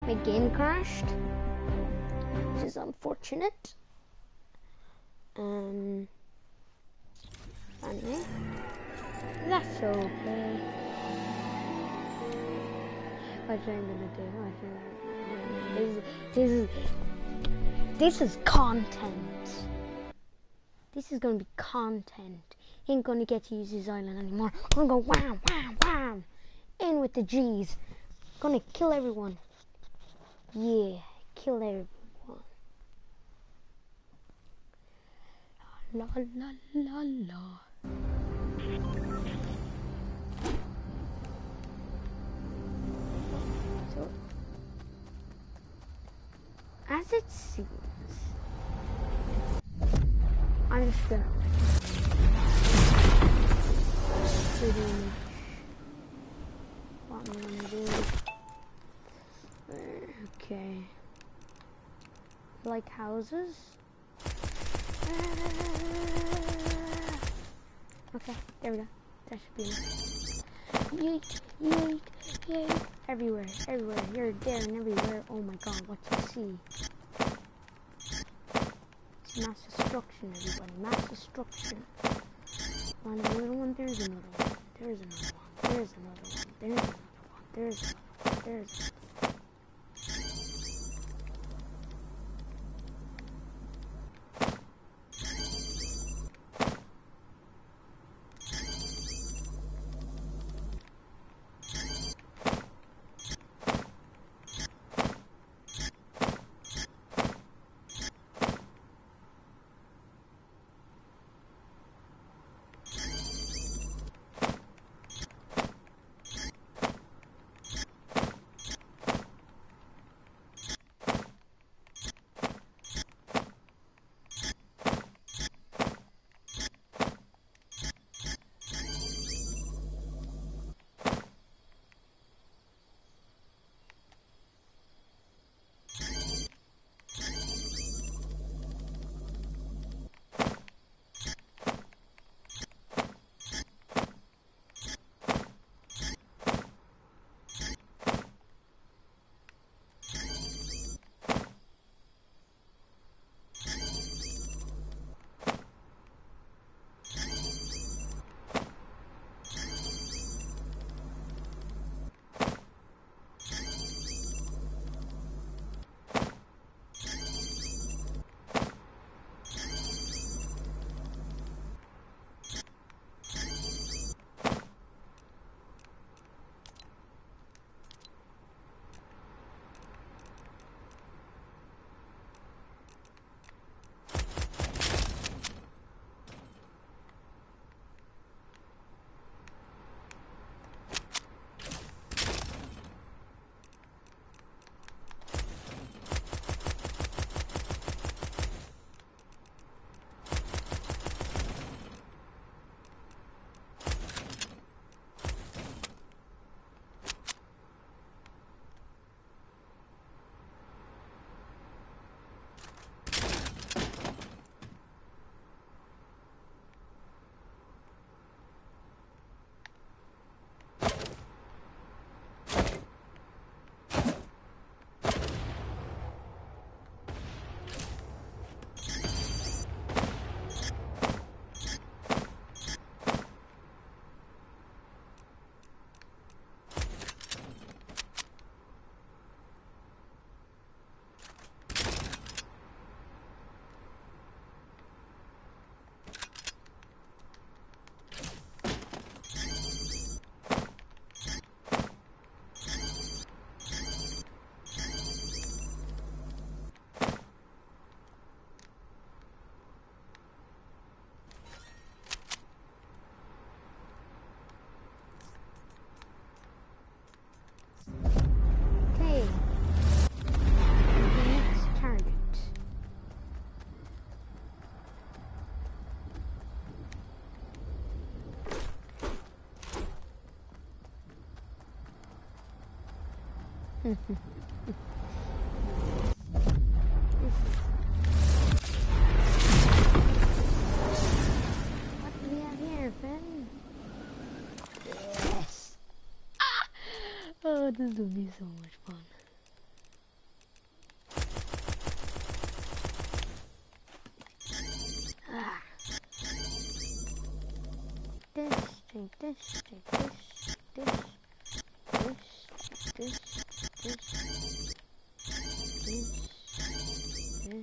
My game crashed, which is unfortunate. Anyway, that's okay. What I'm gonna do? This is content. This is gonna be content. He ain't gonna get to use his island anymore. I'm gonna go wham, wham, wham. In with the G's. Gonna kill everyone. Yeah, kill everyone. La la la la. So, as it seems, I'm just gonna pretty much what I'm gonna do. Okay. Like houses? Okay, there we go. That should be enough. Yeet, yeet, yeet. Everywhere, everywhere. Here, there, and everywhere. Oh my god, what do you see? It's mass destruction, everybody. Mass destruction. Find another one. There's another one. There's another one. There's another one. There's another one. There's another one. There's another one. What do we have here, Ben? Yes! Ah! Oh, this will be so much fun. take this, take this, this, this, this, this, this, this,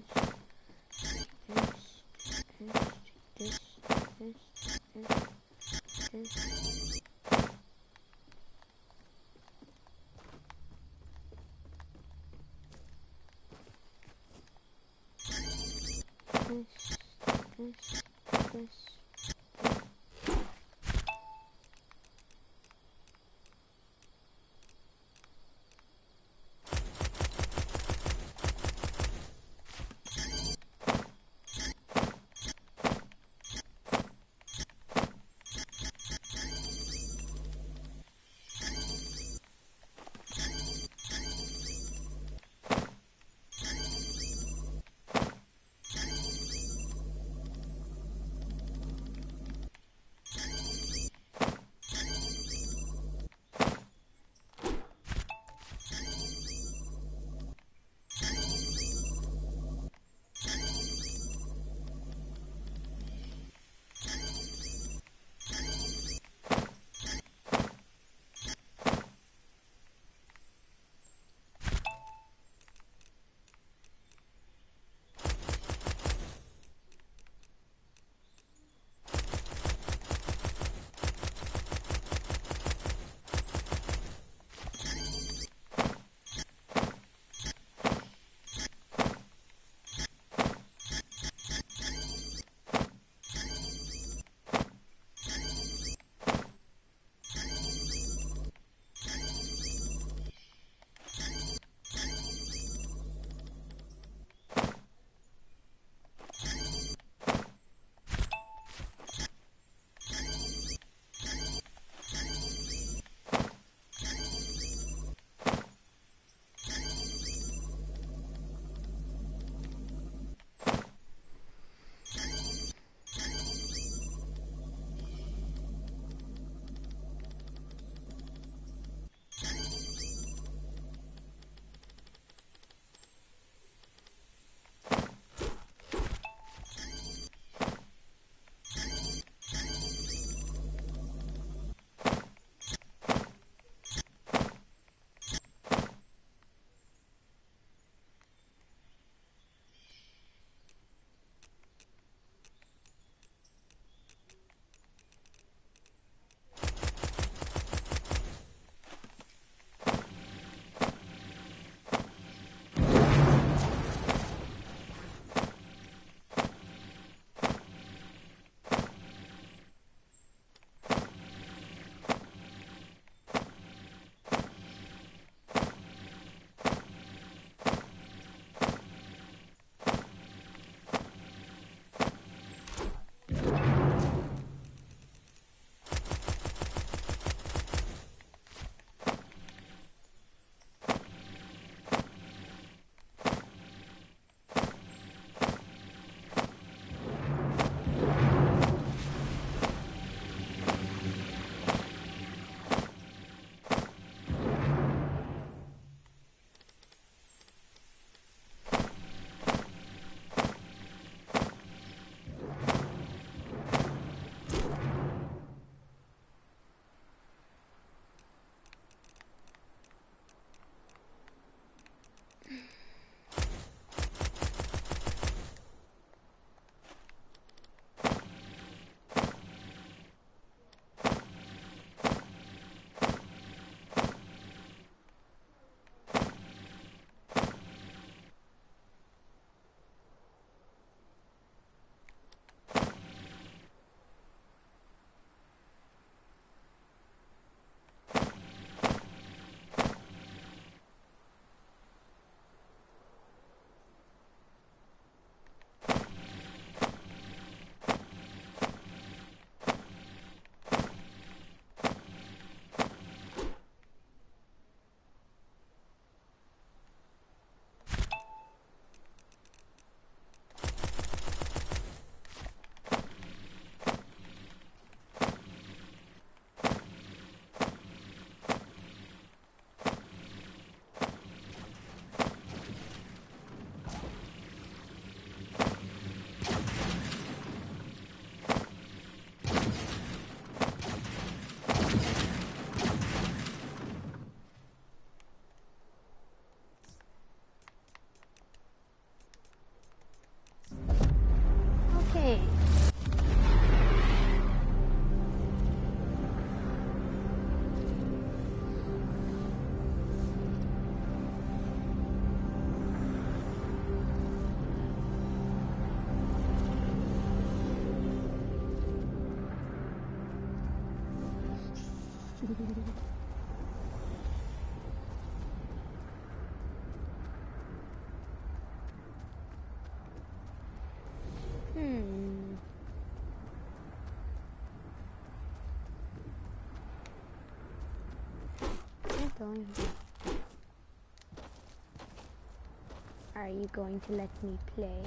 Are you going to let me play?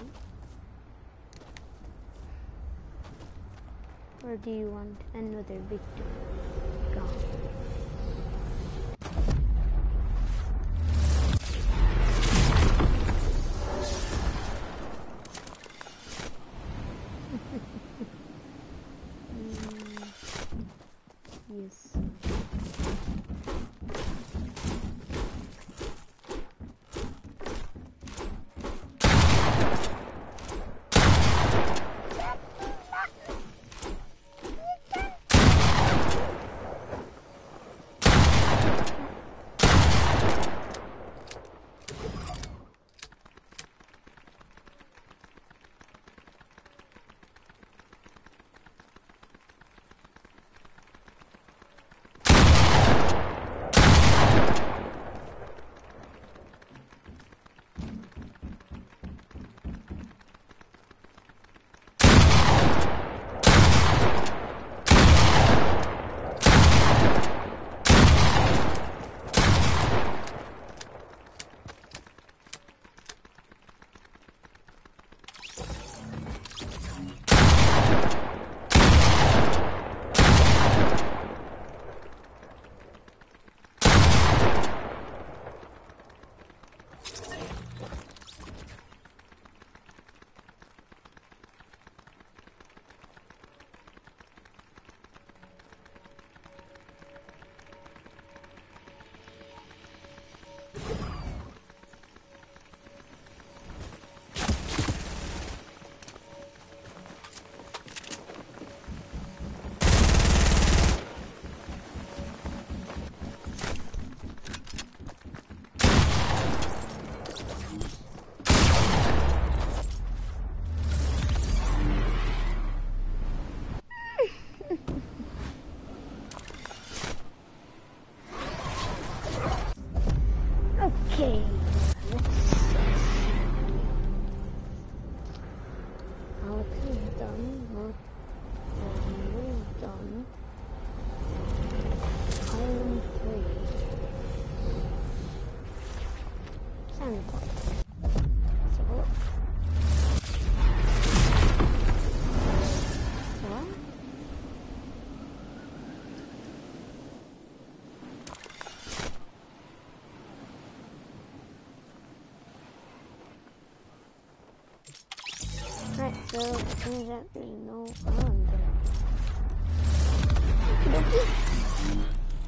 Or do you want another victory? Gone. Yes. Okay. Alex is done. Is done. Island 3. Sandbox. Let's have a look. What? Right, so there's actually no island there. Okey-dokey.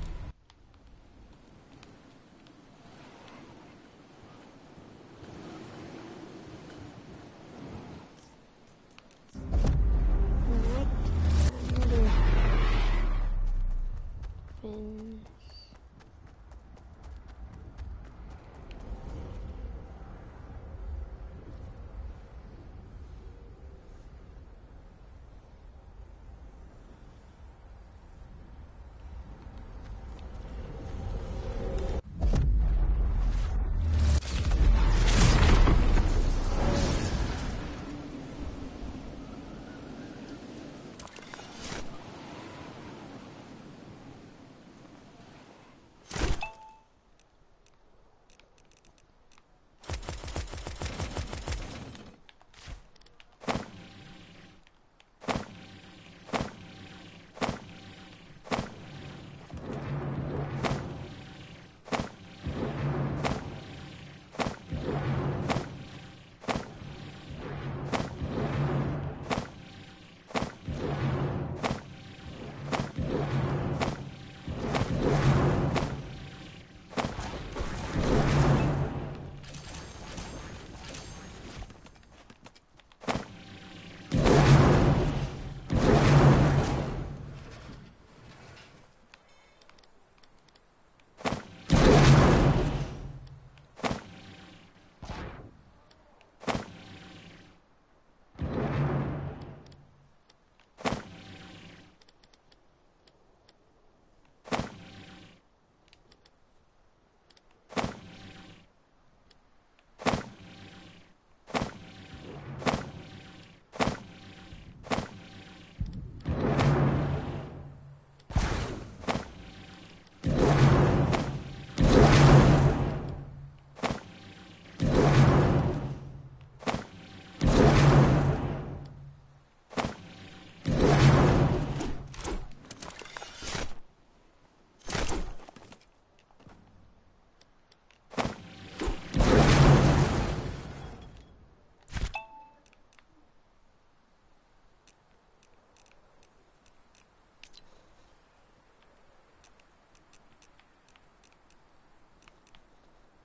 Alright, another fence.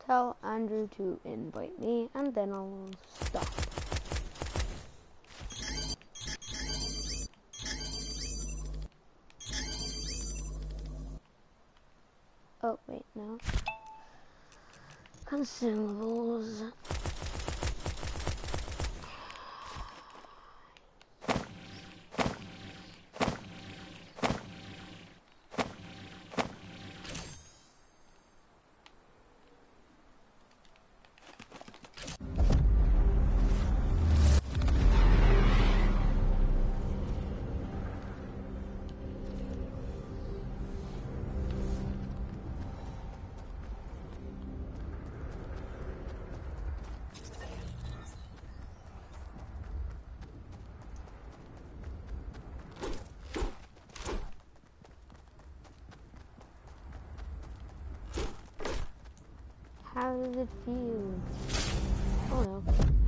tell Andrew to invite me, and then I'll stop. Oh, wait, no. Consumables. How does it feel? Oh no.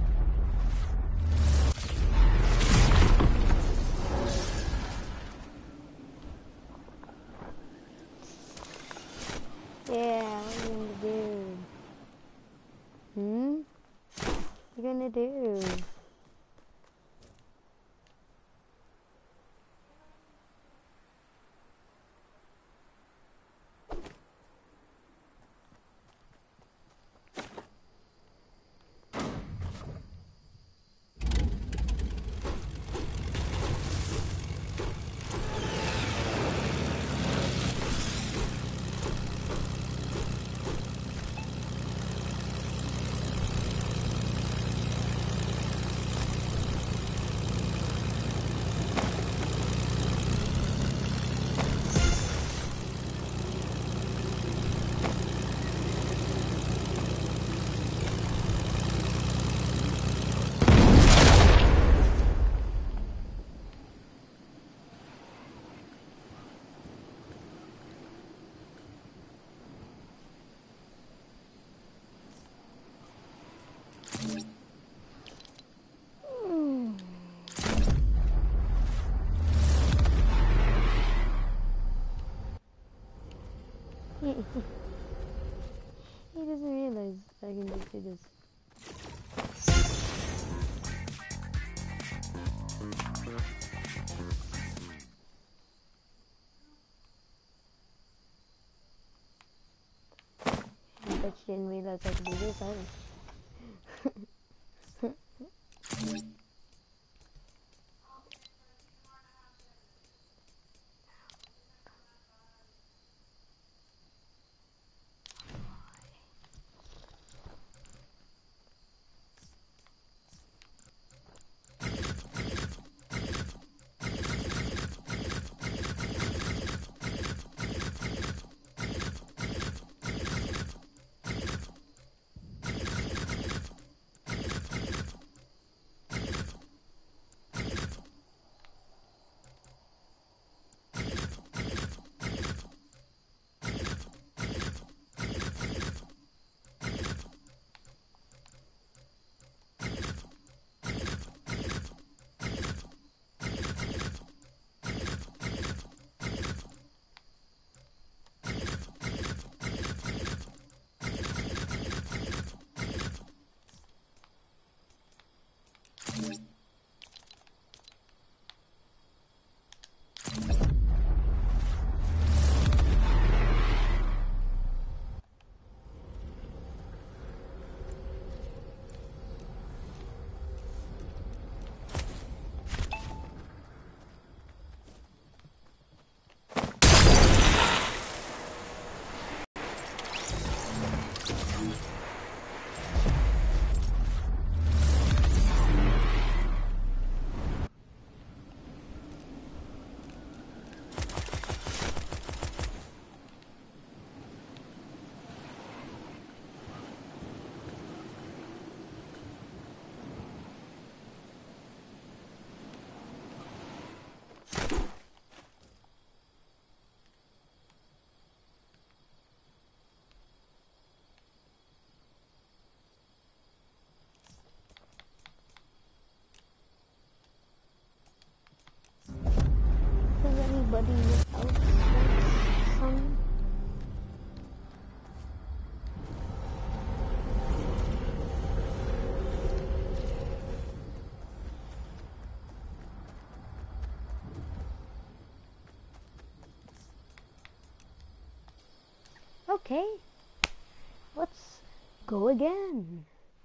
Yeah, what are you gonna do? What are you gonna do? He doesn't realize I can just do this. I bet you didn't realize I could do this either. Okay, let's go again.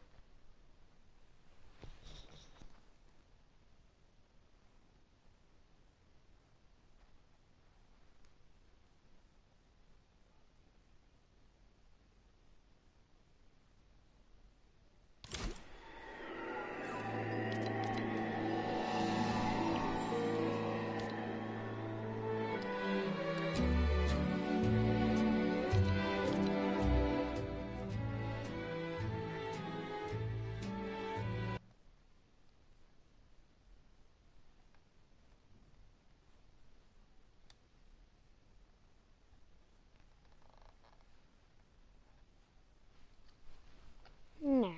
Now,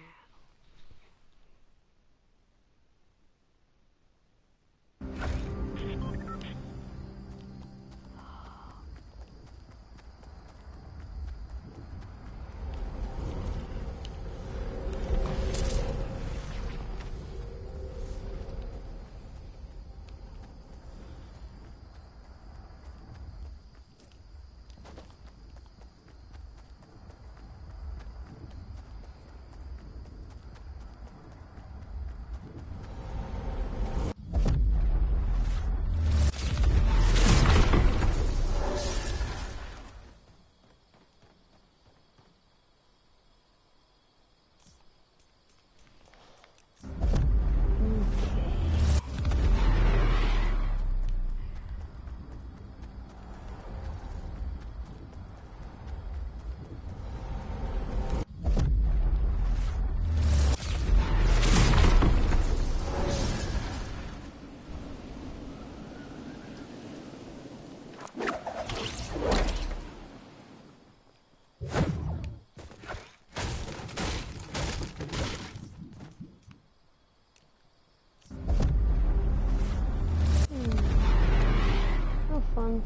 no fun.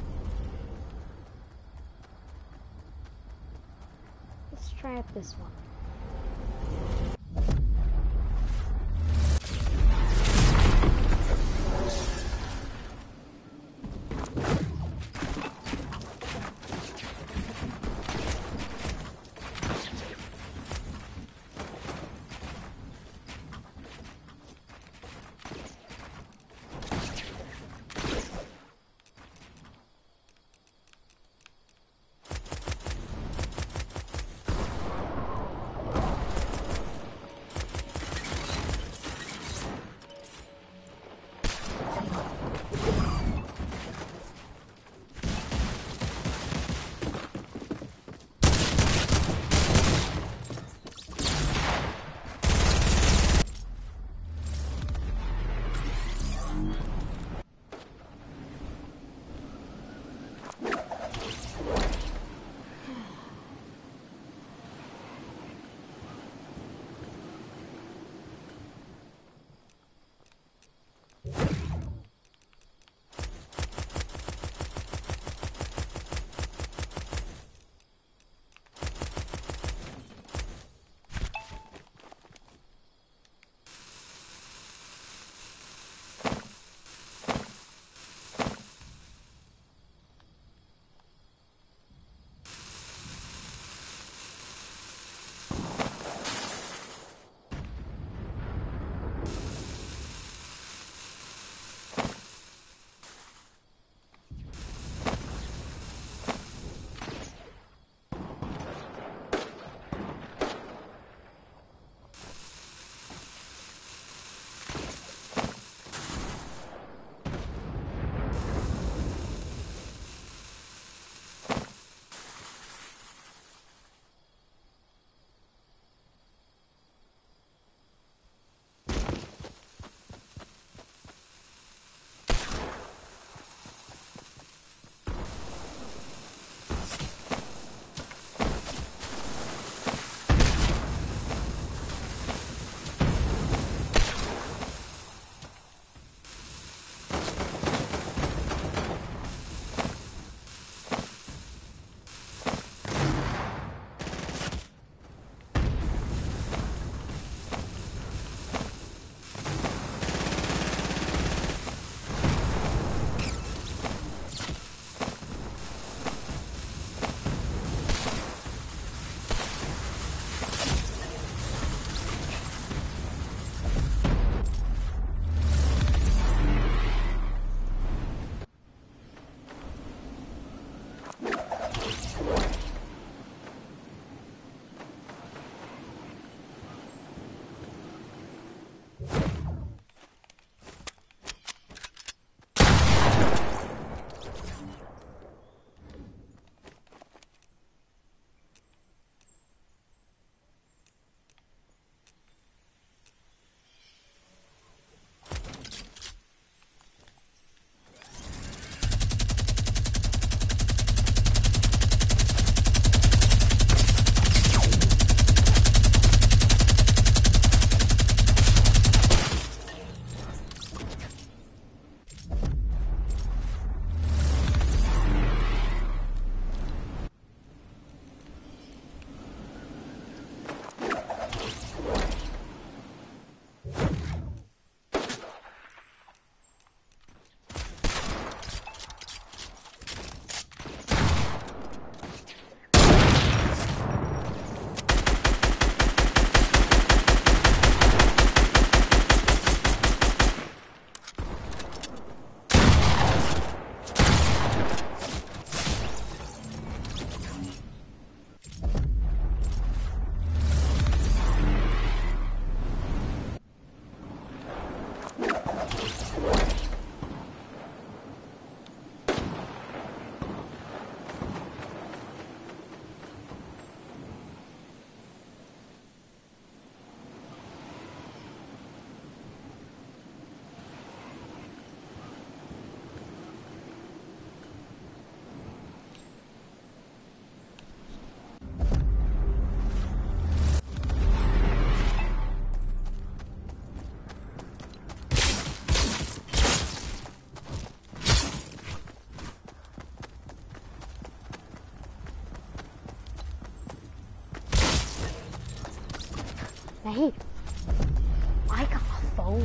Let's try out this one. Hey, I got a phone.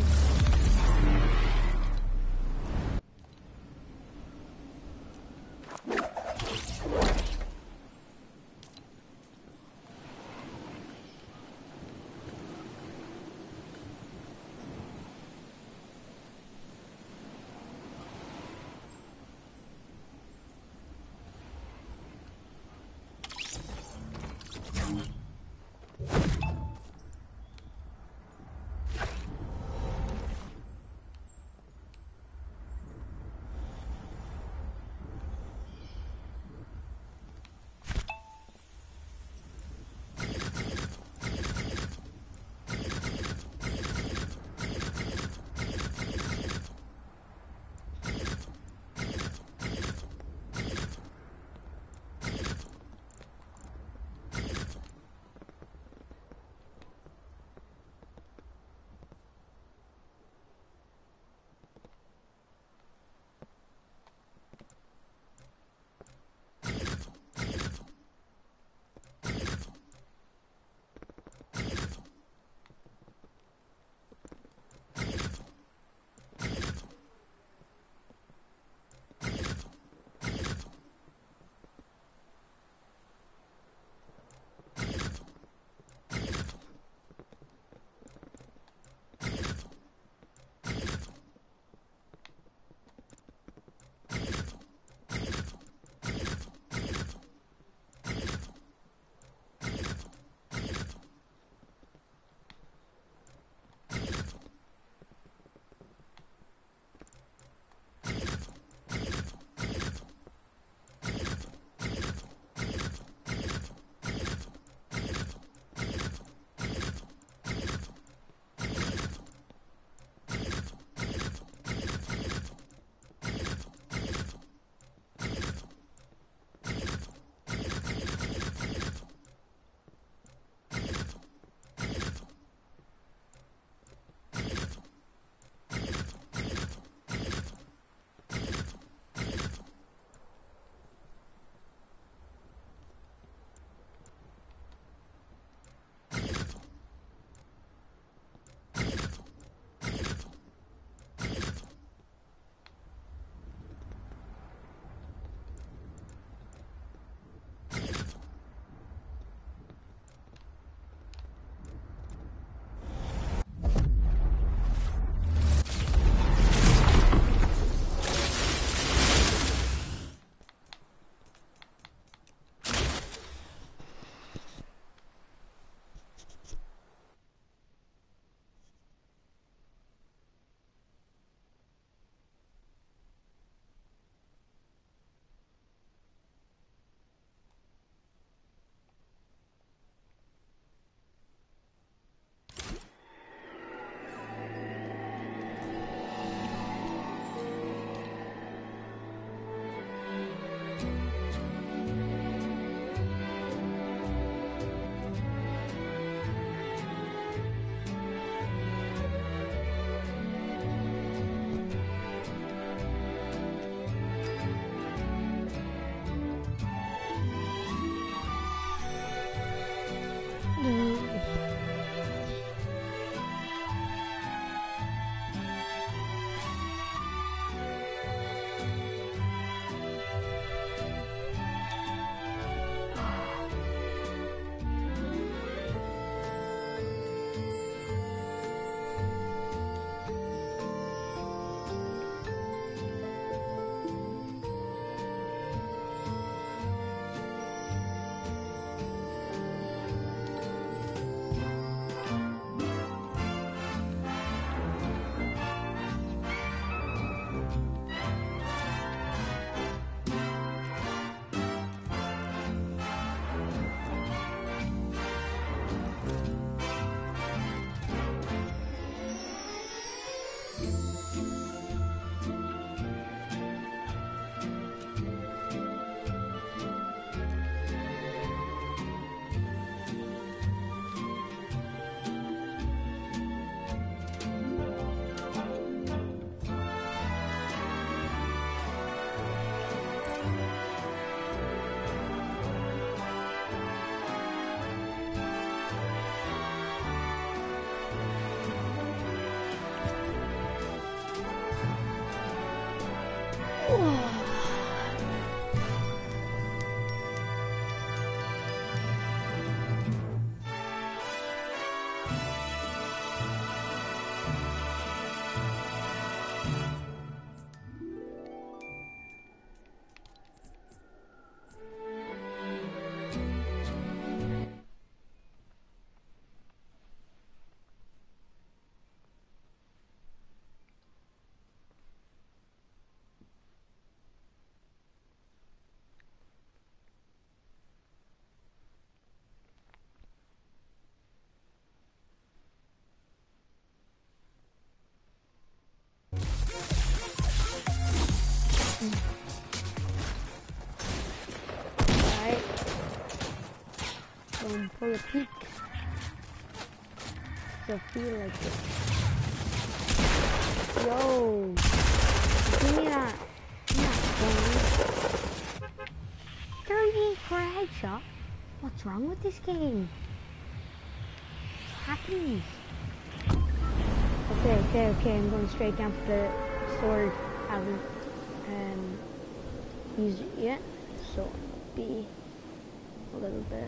Alright. Going for a peek. Still feel like it. Yo! Give me that. Gun. 38 for a headshot? What's wrong with this game? What's happening? Okay. I'm going straight down for the sword. Haven't used it yet, so it'll be a little bit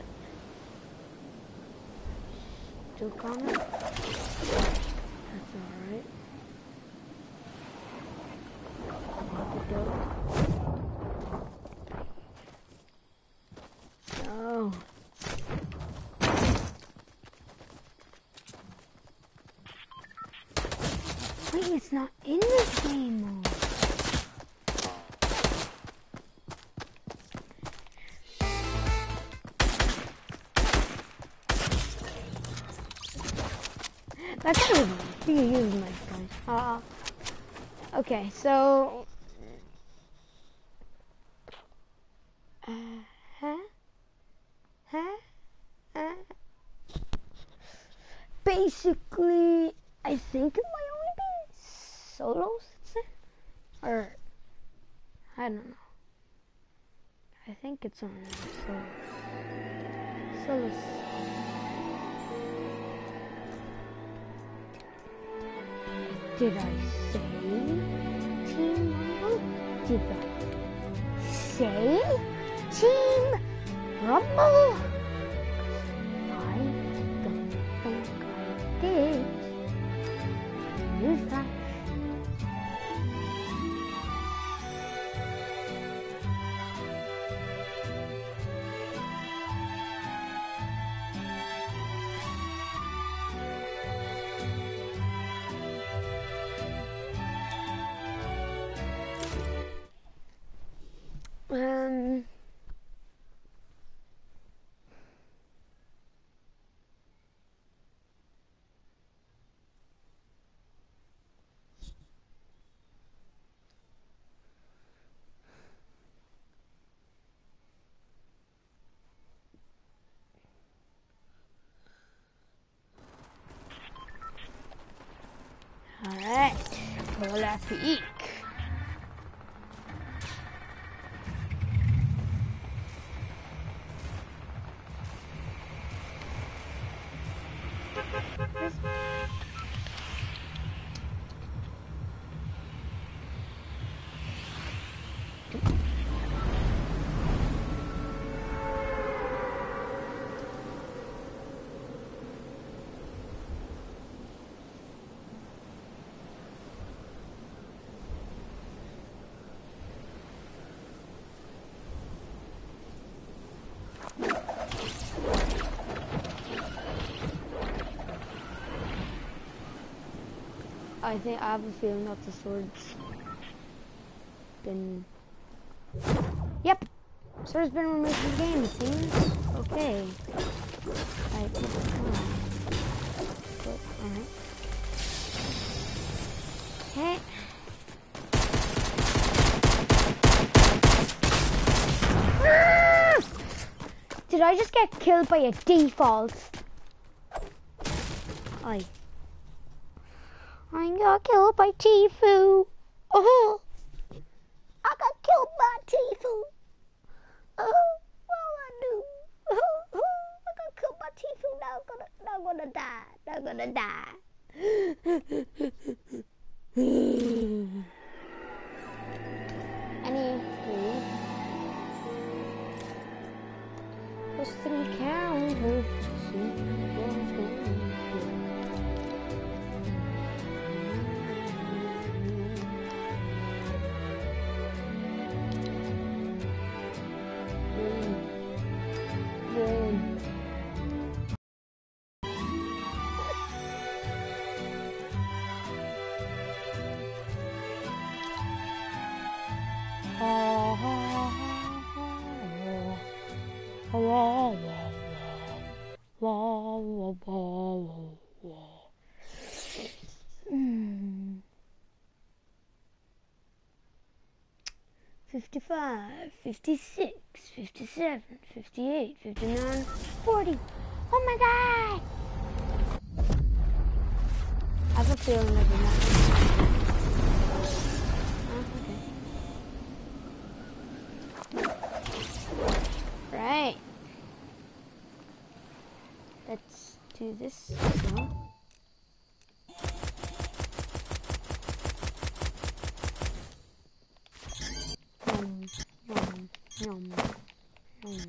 stuck on it. That's alright. No. Wait, it's not in this game mode. That's good. You can use my guys. Okay, so basically, I think it might only be solos, or I don't know. I think it's on solos. Did I say Team Rumble? Did I say Team Rumble? I don't think I did. Use that. Alright, well, let's eat. I think I have a feeling that the sword's been... Yep! Sword's been removed from the game, it seems. Okay. Alright. Okay. Did I just get killed by a default? I got killed by Tfue. Oh, I got killed by Tfue. Oh, what I do? Oh, I got killed by Tfue. Now I'm gonna die. Now I'm gonna die. 55, 56, 57, 58, 59, 40. Oh my god! I have a feeling that we're not. Oh, okay. Right. Let's do this. So. Yum, yum, yum.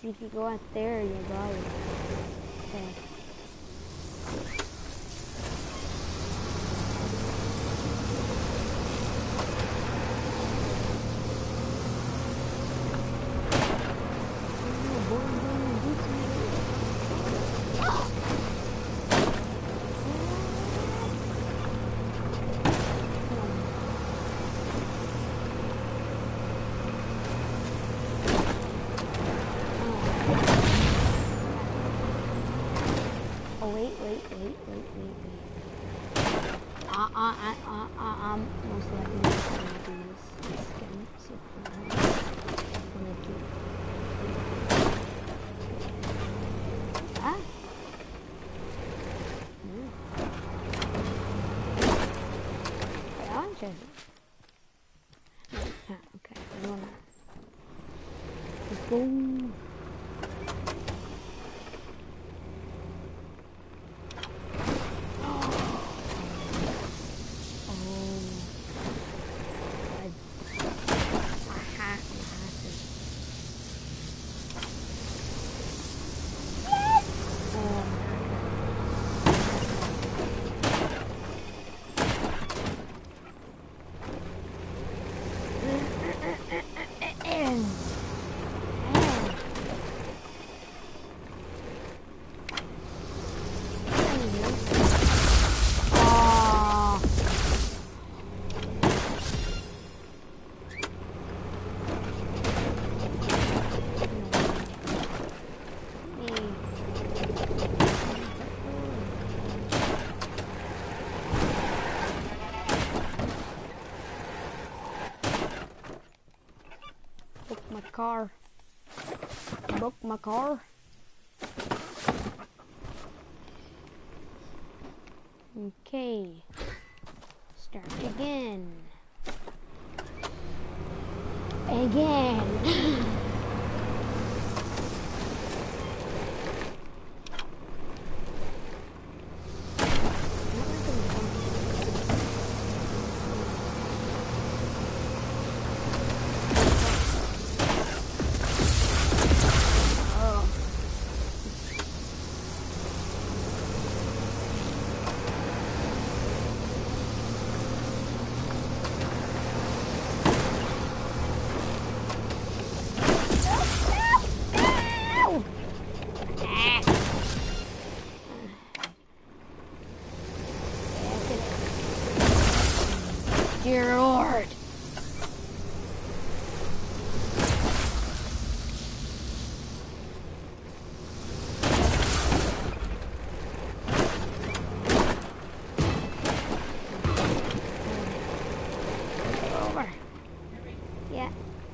if you go out there, you die. Okay. I'm most likely going to do this again. So I'm gonna do ah. Wait, I want to okay, I wanna let's go. Car. Book my car. Okay. Start again. Again. Dear Lord. Over. Yeah.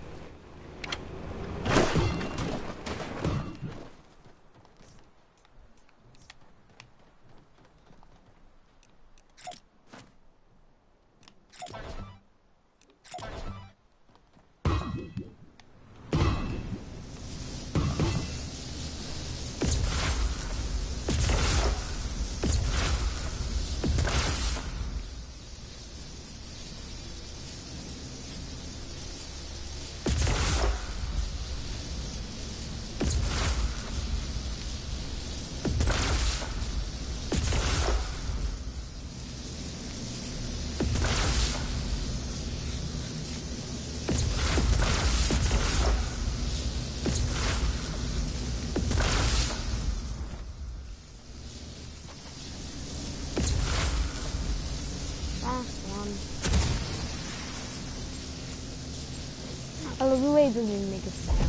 I love the way it doesn't make a sound.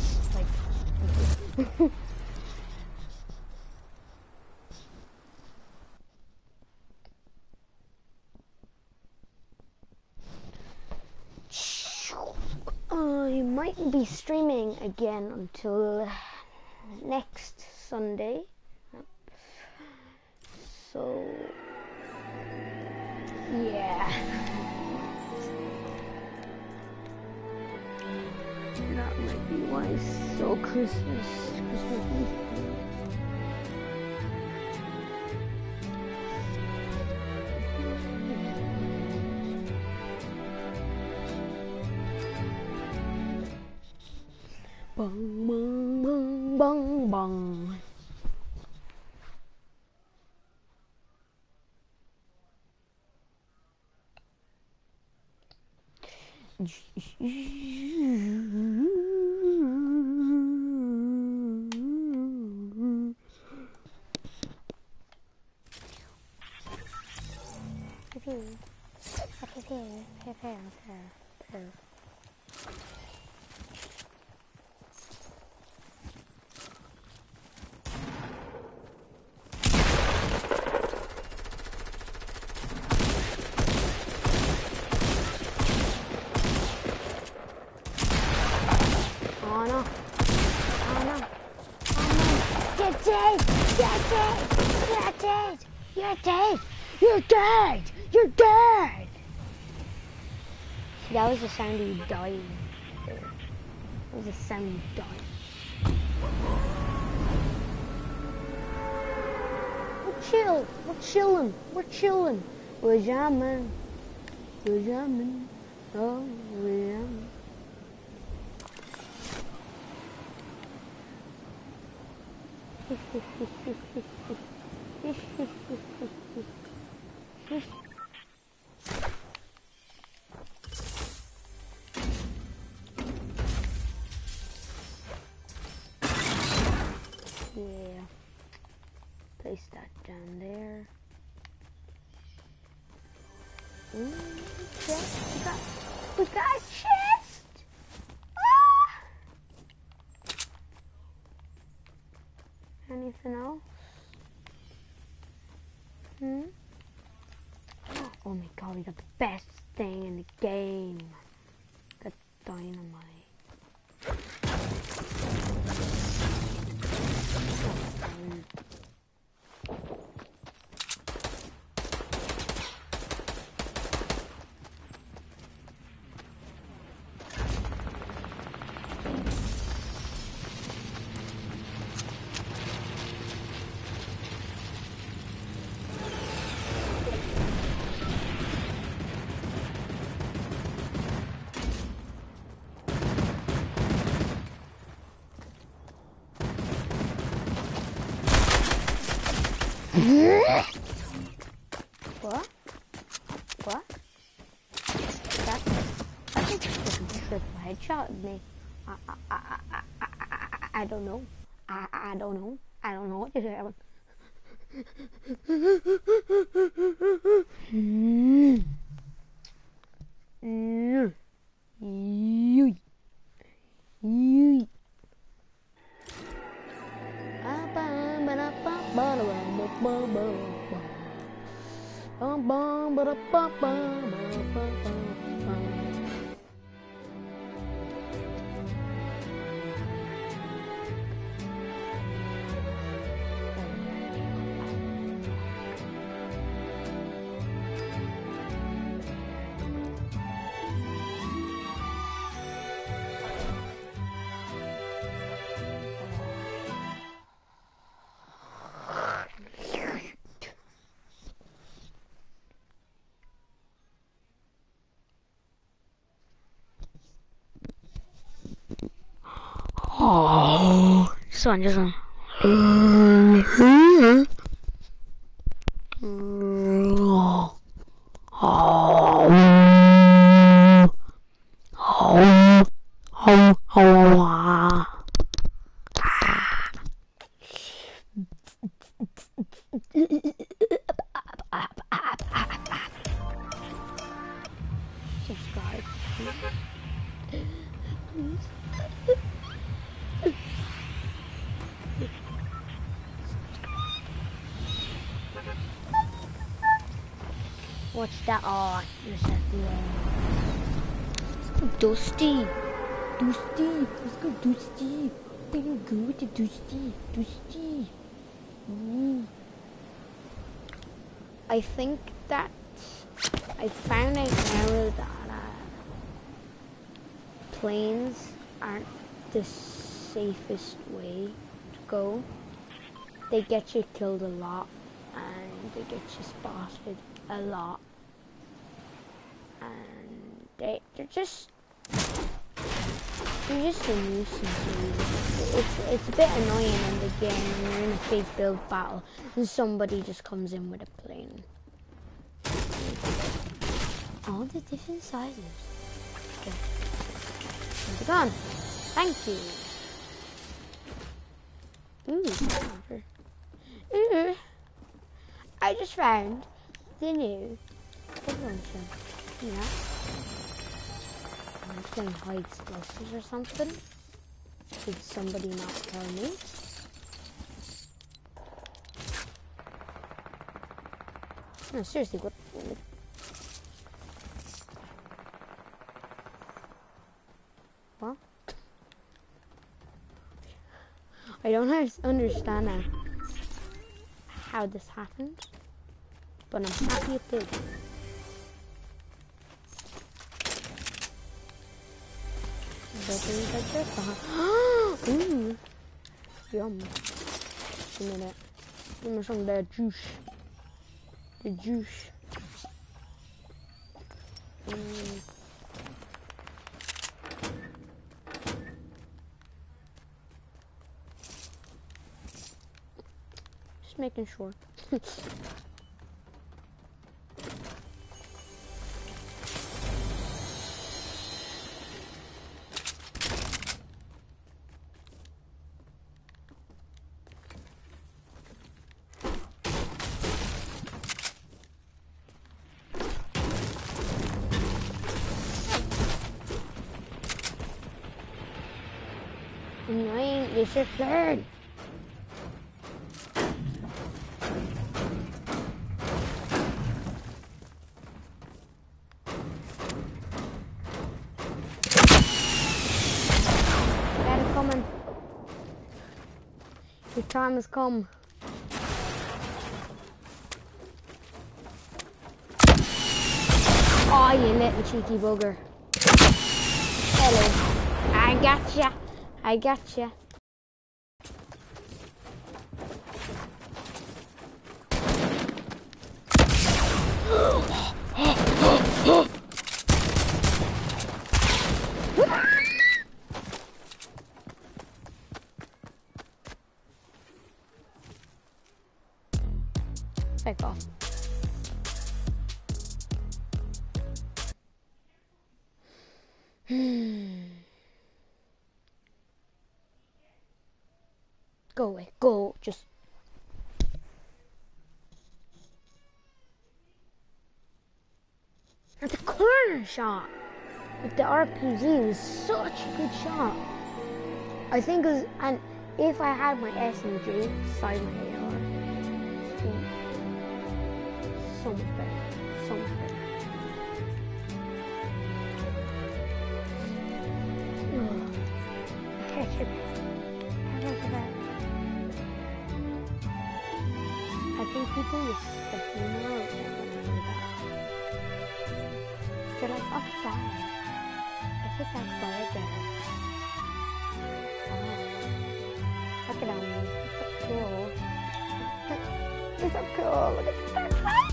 Like, I might be streaming again until next Sunday. So, yeah. That might be why it's so Christmas Eve. Bum, bum, bum. bong bong. Oh no. Oh no. Oh no. You're dead. You're dead. You're dead. You're dead. You're dead. You're dead. See, that was the sound of you dying. That was the sound of you dying. We're chill. We're chilling. We're chilling. We're jamming. We're jamming. Oh, we're jamming. Yeah, place that down there. Chest. We got a chest. Ah! Anything else? Oh my god, we got the best thing in the game. The dynamite. What? What? That's a triple headshot at me. I don't know. I don't know. I don't know what you're saying. Oh, son, just one. Subscribe. What's that? Oh, yes, Dusty. Dusty. Let's go, Dusty. We can go with the Dusty. Dusty. I think that I found out now that planes aren't the safest way to go. They get you killed a lot and they get you spotted a lot. And they're just You're just a nuisance, really. It's a bit annoying in the game when you're in a big build battle and somebody just comes in with a plane. All the different sizes. Okay. Hold it on. Thank you. Ooh. I just found the new launcher. You know? I'm playing high explosives or something. Did somebody not tell me? No, seriously, what? What? I don't understand how this happened, but I'm happy it did. Ooh. Yum. Give me that. Give me some of that juice. The juice. Just making sure. Annoying, it's your turn. Got it coming. Your time has come. Oh, you little cheeky bugger. Hello. I gotcha. I gotcha. Back off. Go away. Go. Just. At the corner shot with the RPG was such a good shot. I think it was, and if I had my SMG beside my AR, so much better. So much better. Catch it. I think people respect me more when I do that. They're like, oh, God. I think that's better better. Oh. Look at him. He's so cool. He's so cool. Look at that fire.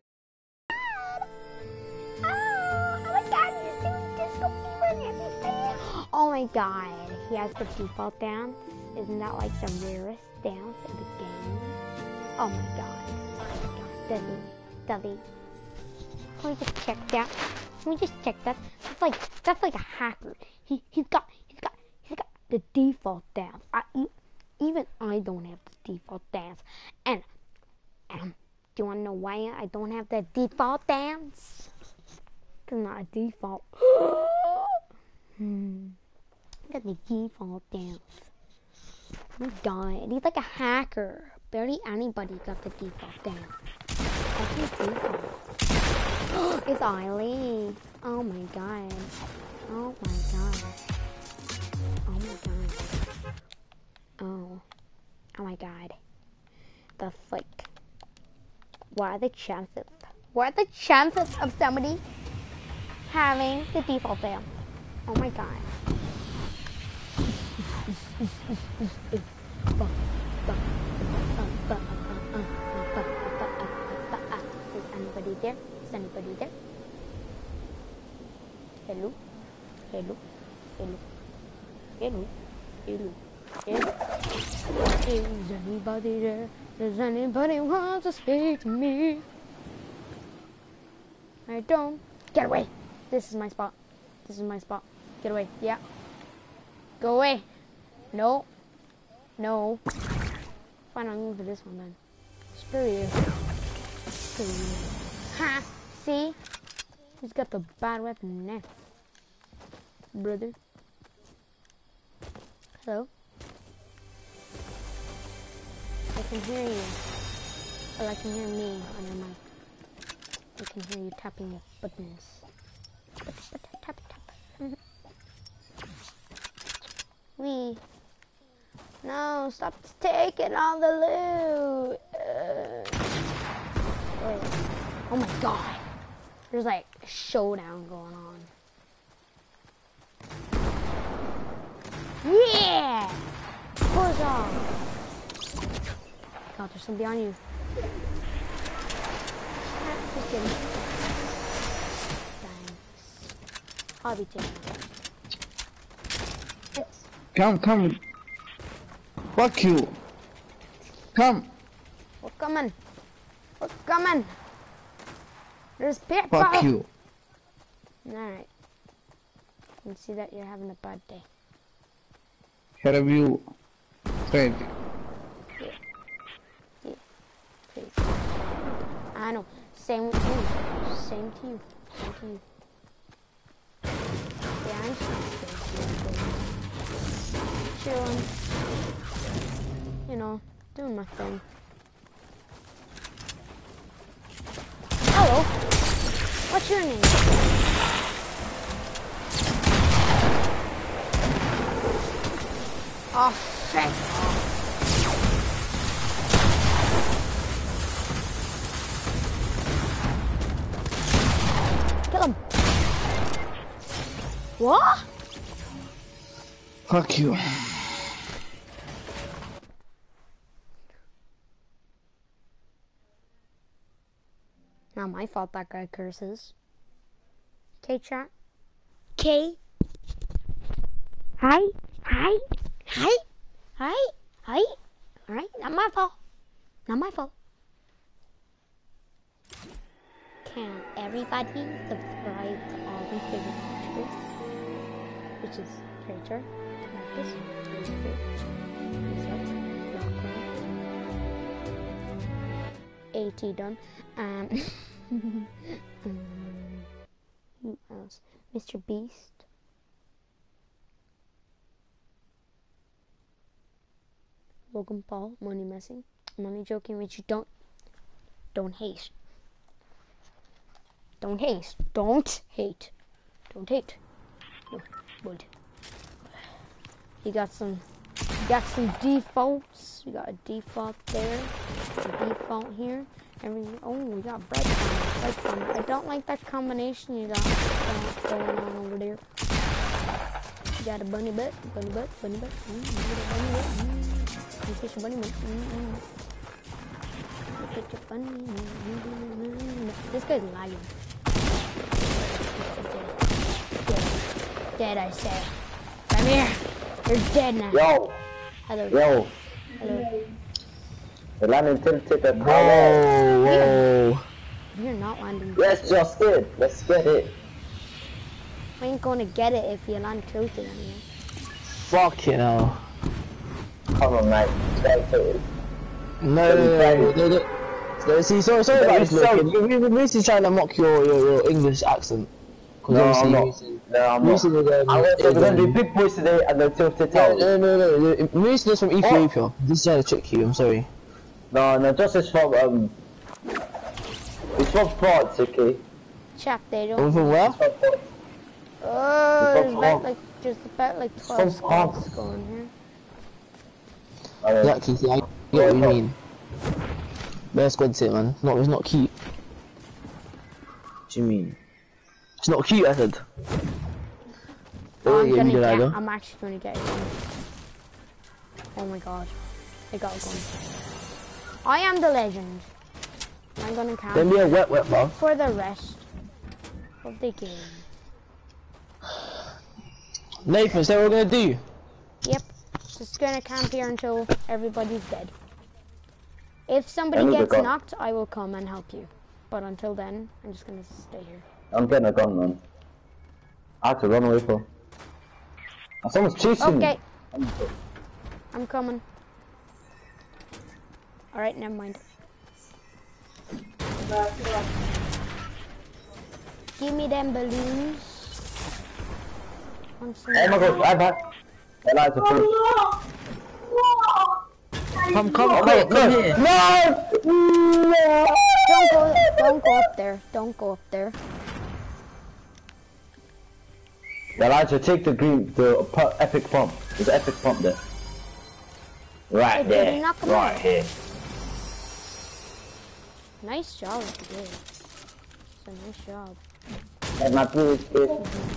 Oh my God, he's doing disco fever and everything. Oh my God, he has the default dance. Isn't that like the rarest dance in the game? Oh my God. Does he? Let me just check that. Let me just check that. That's like a hacker. He's got the default dance. Even I don't have the default dance. And do you wanna know why I don't have the default dance? It's not a default. Got the default dance. Oh my God, he's like a hacker. Barely anybody got the default dance. That's his default. It's Eileen. Oh my God. Oh my God. Oh my God. Oh. Oh my God. That's like, what are the chances? What are the chances of somebody having the default dance? Oh my God. Is anybody there? Is anybody there? Hello? Hello? Hello? Hello. Hello. Hello. Is anybody there? Does anybody want to speak to me? I don't. Get away. This is my spot. This is my spot. Get away. Yeah. Go away. No. No. Fine, I'm going for this one then. Screw you. Screw you. Ha! See? He's got the bad weapon now. Brother. Hello? I can hear you. Well, I can hear me on your mic. I can hear you tapping your buttons. Tap, tap. Wee. No, stop taking all the loot. Oh my god. There's like a showdown going on. Yeah! Push off. God, there's somebody on you. Just kidding. Thanks. I'll be taking it. Come. Fuck you. Come. We're coming. We're coming. There's people. Fuck you. Alright. I can see that you're having a bad day. Here have you. Right. Yeah. Please. I know. Same with you. Same to you. Same to you. Yeah, I'm chilling. You know, doing my thing. Hello. What's your name? Oh, shit. Kill him. What? Fuck you. Not my fault that guy curses. K chat. K. Hi. Hi. Hi. Hi. Hi. Alright, not my fault. Not my fault. Can everybody subscribe to all my favorite YouTubers? Which is Preacher, Marcus, AT done. Who else? Mr. Beast. Logan Paul, Money Messing. I'm only joking with you. Don't hate. Don't hate. Don't hate. Don't hate. No, would. You got some defaults. We got a default there. A default here. Oh, we got breadcrumbs. I don't like that combination you got going on over there. You got a bunny butt. You got a bunny butt. You kiss your bunny butt. You kiss your bunny butt. This guy's lagging. Dead, I say. Come here. You're dead now. Yo. Hello. Yo. Hello. The landing tilted at Whoa. You're not landing. Yes, just did. Let's get it. I ain't gonna get it if you land tilted anyway. Fucking hell. Come on, mate. Stay tilted. No. See, sorry about this, look. You're basically trying to mock your English accent. No, I'm not. I'm gonna do big boys today and then tilted towels. No. Moose is from Ethiopia. This is trying to trick you, I'm sorry. No, just is from, it's from France, okay? Chap, they don't. From where? Oh, there's about like 12 squads going here. Exactly, see, I get what you mean. Best squad's it, man. It's not cute. What do you mean? It's not cute, I said. I'm actually gonna get it. Oh my god. I got a gun. I am the legend. I'm gonna count. Then be a wet, bro. For the rest of the game. Nathan, say what we're gonna do. Yep. Just gonna camp here until everybody's dead. If somebody gets knocked, I will come and help you. But until then, I'm just gonna stay here. I'm getting a gun, man. I have to run away from. Someone's chasing me. Okay. I'm coming. Alright, never mind. Give me them balloons. Oh my god, I'm back. Eliza, first. Come here. No! Don't go up there. Don't go up there. Eliza, take the epic pump. There's an epic pump there. Right there. Right here. Nice job, you did. It's a nice job. And my previous kid.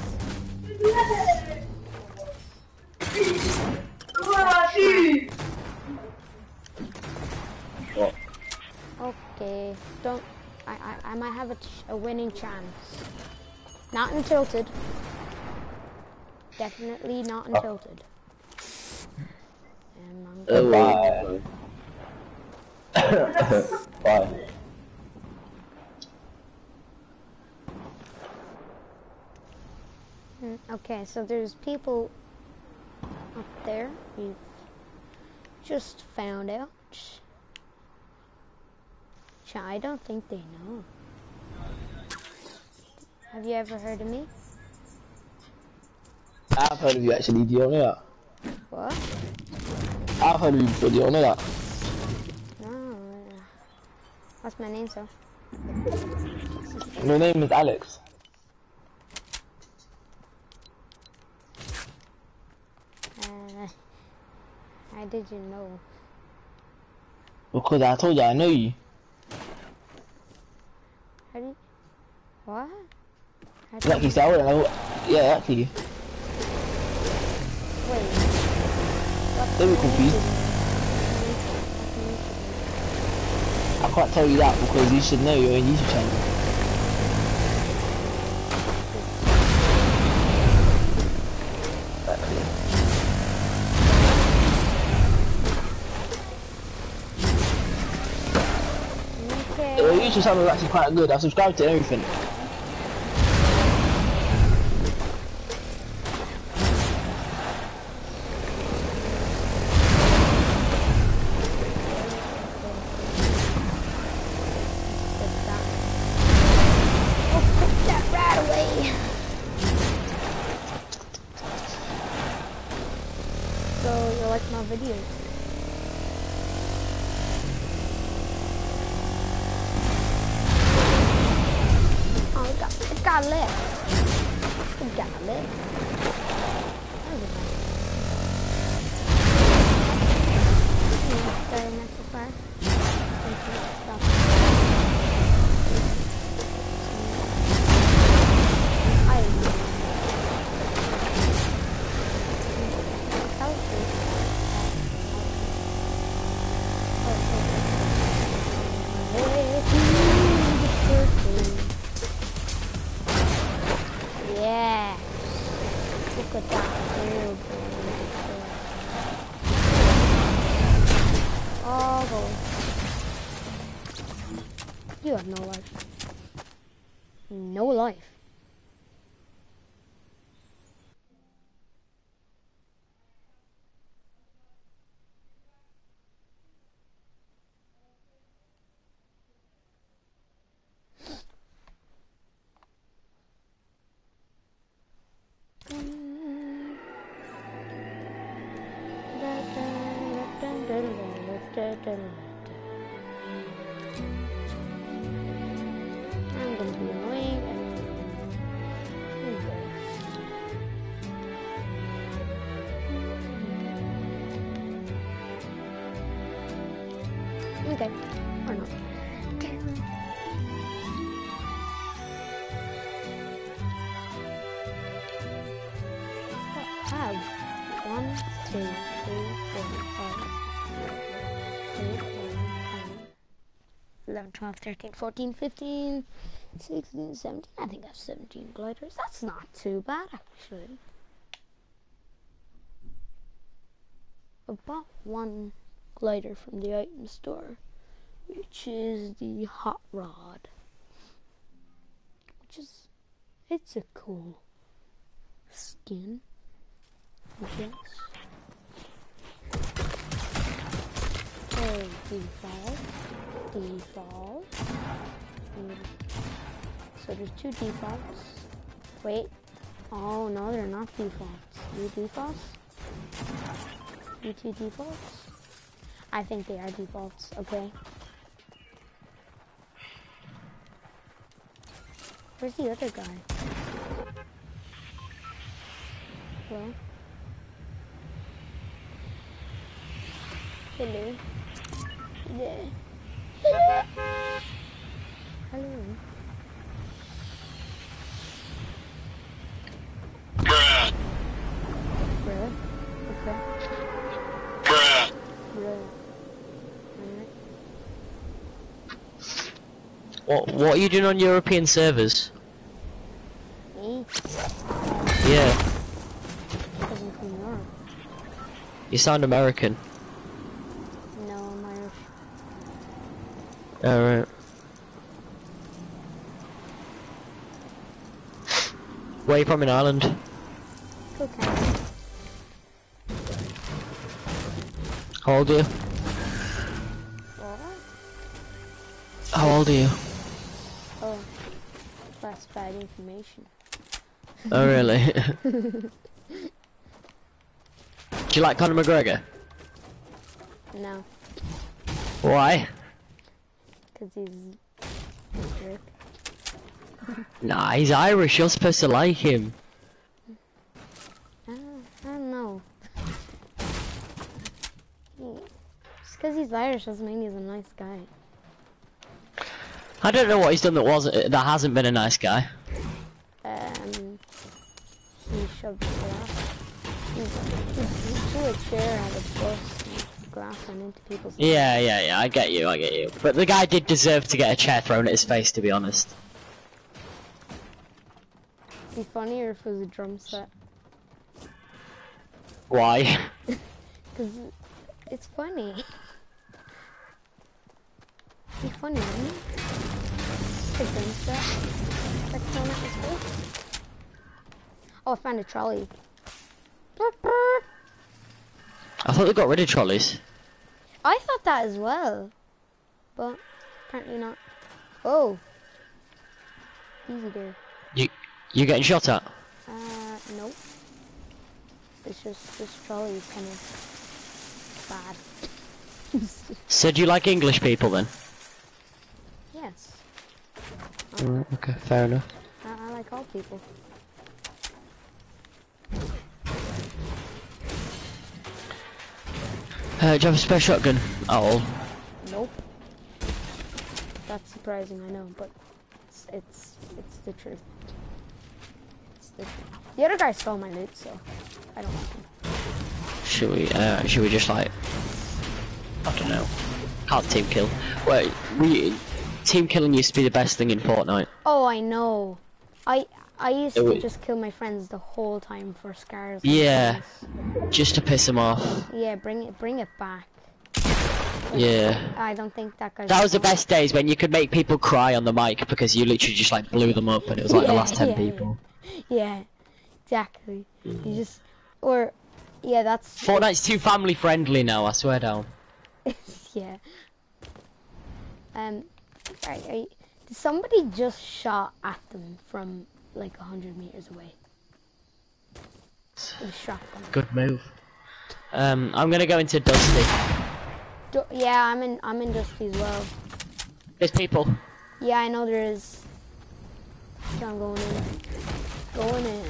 Okay, don't. I might have a winning chance. Not in tilted. Definitely not in tilted. And I'm Bye. Okay, so there's people up there. We've just found out. I don't think they know. Have you ever heard of me? I've heard of you actually, do you know that? What? I've heard of you before, do you know that? No. What's my name, sir? My name is Alex. How did you know? Because I told you I know you. How did you... What? Exactly, so I wouldn't know. Yeah, actually. Wait. Don't be confused. I can't tell you that because you should know your own YouTube channel. Your YouTube channel is actually quite good. I subscribe to everything. You have no life. No life. I'm gonna be annoying and okay, or not. Have 1, 2, 3, 4, 5, 11, 12, 13, 14, 15, 16, 17. I think I have 17 gliders. That's not too bad, actually. I bought one glider from the item store, which is the Hot Rod. It's a cool skin, I guess. Oh, default. So there's two defaults. Wait. Oh no, they're not defaults. New defaults? Two defaults? I think they are defaults, okay. Where's the other guy? Hello? Hello? Yeah. Hello? Bruh. Okay. Bruh. What are you doing on European servers? Me? Yeah. Because I'm from Europe. You sound American. No, I'm Irish. Alright. Where are you from in Ireland? Cocaine. How old are you? What? How old are you? Oh. That's bad information. Oh really? Do you like Conor McGregor? No. Why? Because he's a jerk. Nah, he's Irish, you're supposed to like him. I don't know. Just because he's Irish doesn't mean he's a nice guy. I don't know what he's done that hasn't been a nice guy. He shoved glass. He threw a chair at a bus and glass went into people's Yeah, I get you. But the guy did deserve to get a chair thrown at his face, to be honest. It'd be funnier if it was a drum set. Why? Because it's funny. It'd be funny, wouldn't it? A drum set. Like thrown at his face. Oh, I found a trolley. I thought they got rid of trolleys. I thought that as well. But apparently not. Oh. Easy there. You getting shot at? Nope. It's just this trolley is kind of bad. So do you like English people then? Yes. Okay, fair enough. I like all people. Do you have a spare shotgun? Oh. Nope. That's surprising, I know, but it's the truth. It's the truth. The other guy stole my loot, so I don't like him. Should we just like, I don't know, can't team kill. Wait, team killing used to be the best thing in Fortnite. Oh, I know. I used to was- just kill my friends the whole time for scars. Yeah, just to piss them off. Yeah, bring it back. Yeah. I don't think that guy's... That was the best days when you could make people cry on the mic because you literally just like blew them up and it was like the last 10 people. Yeah, exactly. You just... Or... Yeah, that's... Fortnite's too family friendly now, I swear down. Yeah. Somebody just shot at them from like 100 meters away. With a shotgun. Good move. I'm gonna go into Dusty. Yeah, I'm in Dusty as well. There's people. Yeah, I know there is. So I'm going in. Going in.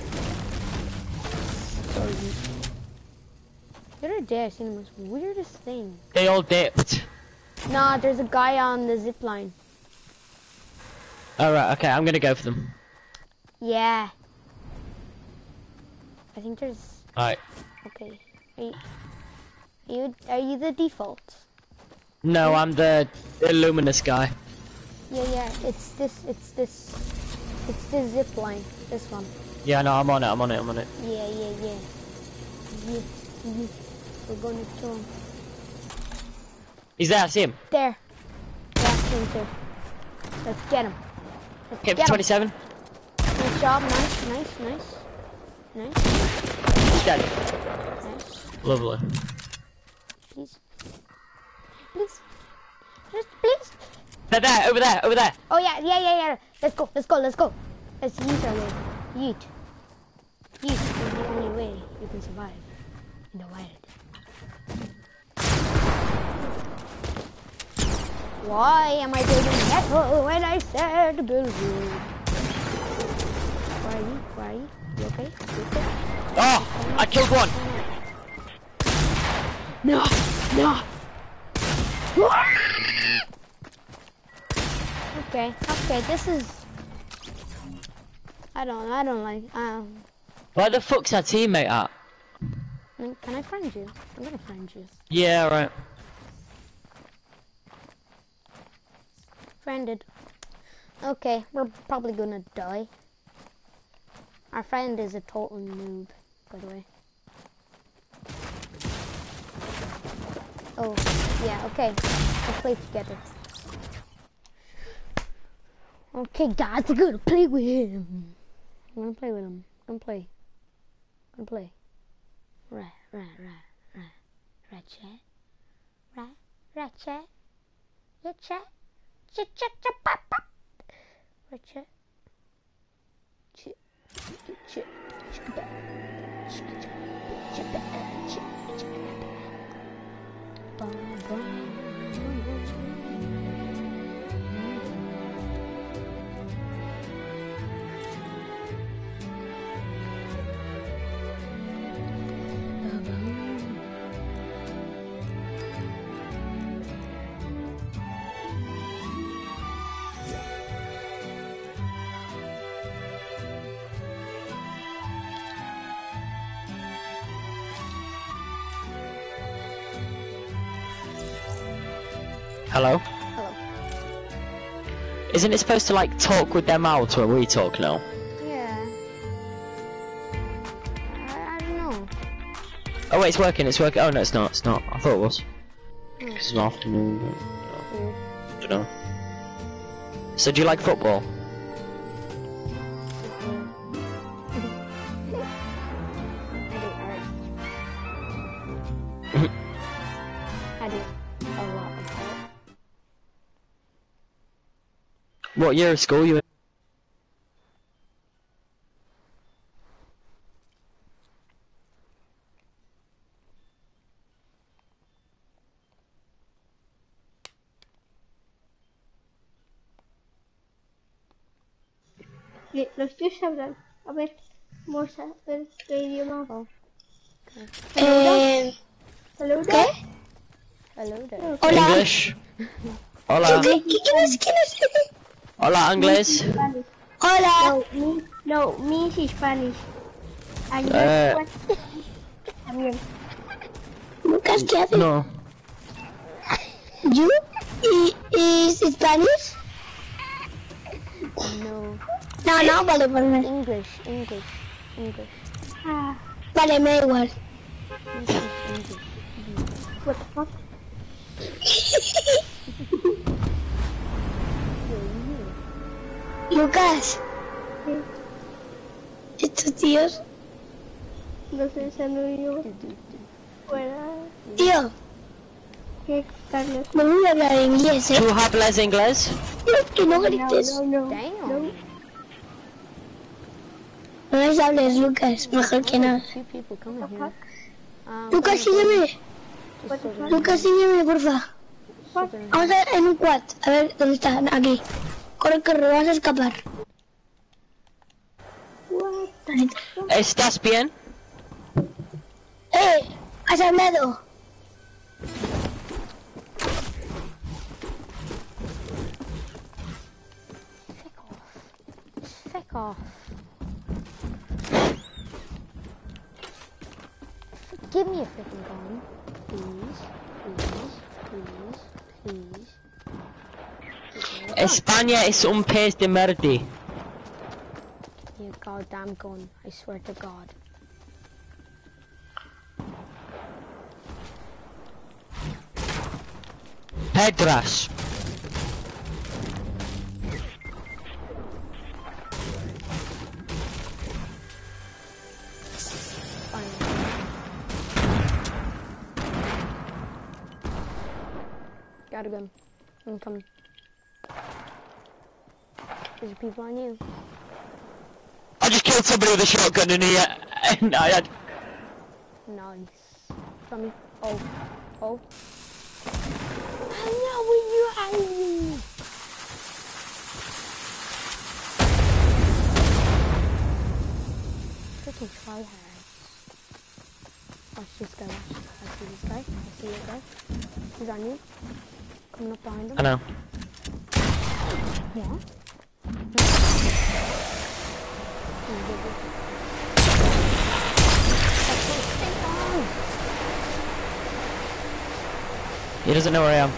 The other day I seen the most weirdest thing. They all dipped. Nah, there's a guy on the zip line. Alright, okay, I'm gonna go for them. Yeah. I think there's... Alright. Okay. Are you the default? No, I'm the Illuminous guy. Yeah, it's this zip line, this one. Yeah, no, I'm on it. Yeah. We're gonna kill him. He's there, I see him. There. Yeah, I see him too. Let's get him. Let's Hit get for him. 27. Nice job, nice. Nice. He's dead. Nice. Lovely. Please. Just please. They're there, over there. Oh yeah. Let's go. Let's use our way. Yeet. Yeet is the only way you can survive in the wild. Why am I building metal when I said to build wood? Where are you? You okay? Oh, I killed one. No. Okay, this is... I don't like, Where the fuck's our teammate at? Can I friend you? I'm gonna friend you. Yeah, right. Friended. Okay, we're probably gonna die. Our friend is a total noob, by the way. Oh, yeah, okay. Let's play together. Okay, guys, we're gonna play with him. I'm gonna play with him. I'm gonna play. Right, chat. Right, chat. Yeah, chat. Chat, pop. Right, chat. Chat. Hello? Hello. Isn't it supposed to like talk with their mouths when we talk now? Yeah. I don't know. Oh wait, it's working. Oh no, it's not. I thought it was. Because it's an afternoon. I don't know. So do you like football? I do a lot of it. What year of school you in? Los tíos sabrán. A ver, vamos a ver qué idioma. Oh. Hello ¿Qué? there. Hello there. Hola. English. Hola. ¿Quién es? Hola, inglés. Spanish. Hola. No, me is Spanish. And Eh. you también. Lucas, ¿qué haces? No. ¿You? ¿Is Spanish? No. No, vale, vale. English. Ah, Vale, me da igual. This is English. what the fuck? Lucas. Estos tíos. No sé, se me vio fuera. Tío, ¿Qué, Carlos? no voy a hablar inglés, ¿eh? ¿Tú hablas inglés? Que no grites. No. Damn. No les hables, Lucas. Mejor que nada. Two people coming here. Lucas, sígueme. What the fuck? Lucas, sígueme, porfa. Vamos a en un quad. A ver, ¿dónde está? Aquí. Corre, vas a escapar. What? ¿Estás bien? ¿Has hablado? Fuck off. Give me a freaking gun. Please. España es un pez de merda. You goddamn gun. I swear to God. Pedras. Got a gun. I'm coming. There's people on you. I just killed somebody with a shotgun and I had... Nice. From me. Oh. Oh. I know where you are. Freaking tryhards. Watch this guy. I see this guy. I see that guy. He's on you. Coming up behind him. I know. What? He doesn't know where I am.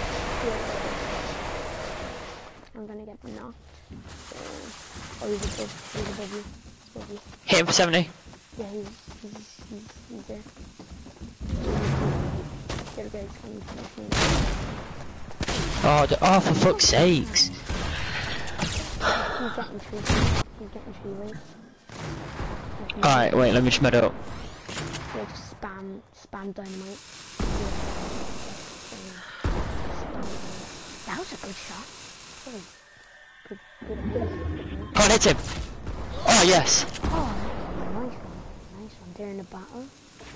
I'm gonna get knocked. Oh, he's above you. He's above you. Hit him for 70. Yeah, he's there. The other guy's coming to me. Oh, for fuck's sakes. He's getting tree weight. Alright, wait, let me just med up. Yeah, just spam dynamite. That was a good shot. Good. Can't hit him. Oh, yes. Oh, nice one. They're in a battle.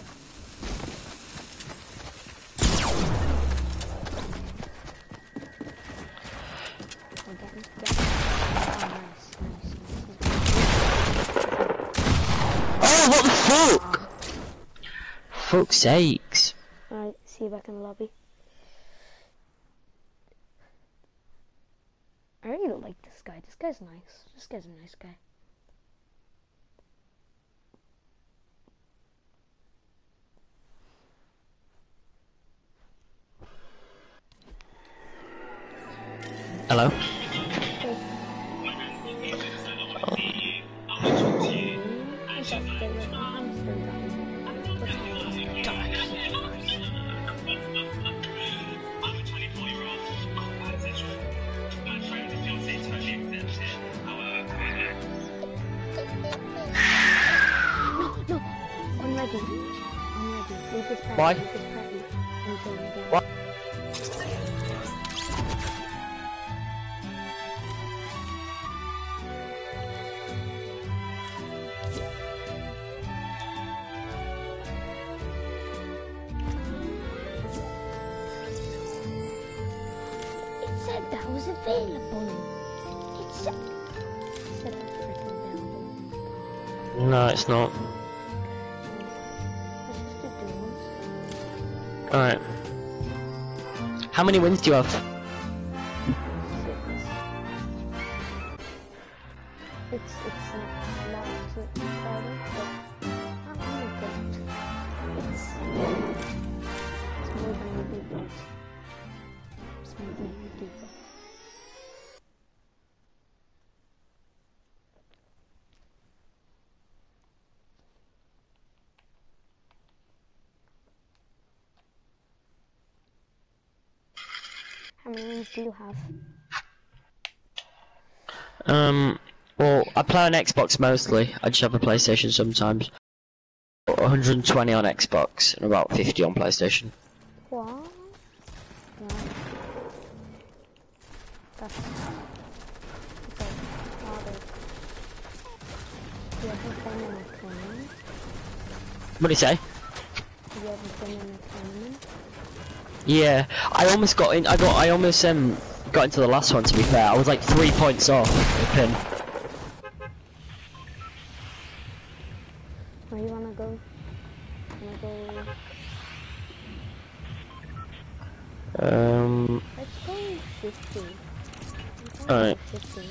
Oh, what the fuck? Fuck's sakes. Alright, see you back in the lobby. I really like this guy. This guy's nice. This guy's a nice guy. Hello? Why? What? It said that was available. It said it was freaking available. No, it's not. Alright. How many wins do you have? 6. It's not a lot to proud of, but I'm good. It's more than we beat. It's more than we beat. How many wins do you have? Well, I play on Xbox mostly. I just have a PlayStation sometimes. 120 on Xbox and about 50 on PlayStation. What? Wow. That's okay. Father. You haven't been in a tournament? What do you say? You haven't been in a tournament? Yeah, I almost got in. I almost got into the last one. To be fair, I was like 3 points off the pin. Where you wanna go? Let's go 50. Alright. 50.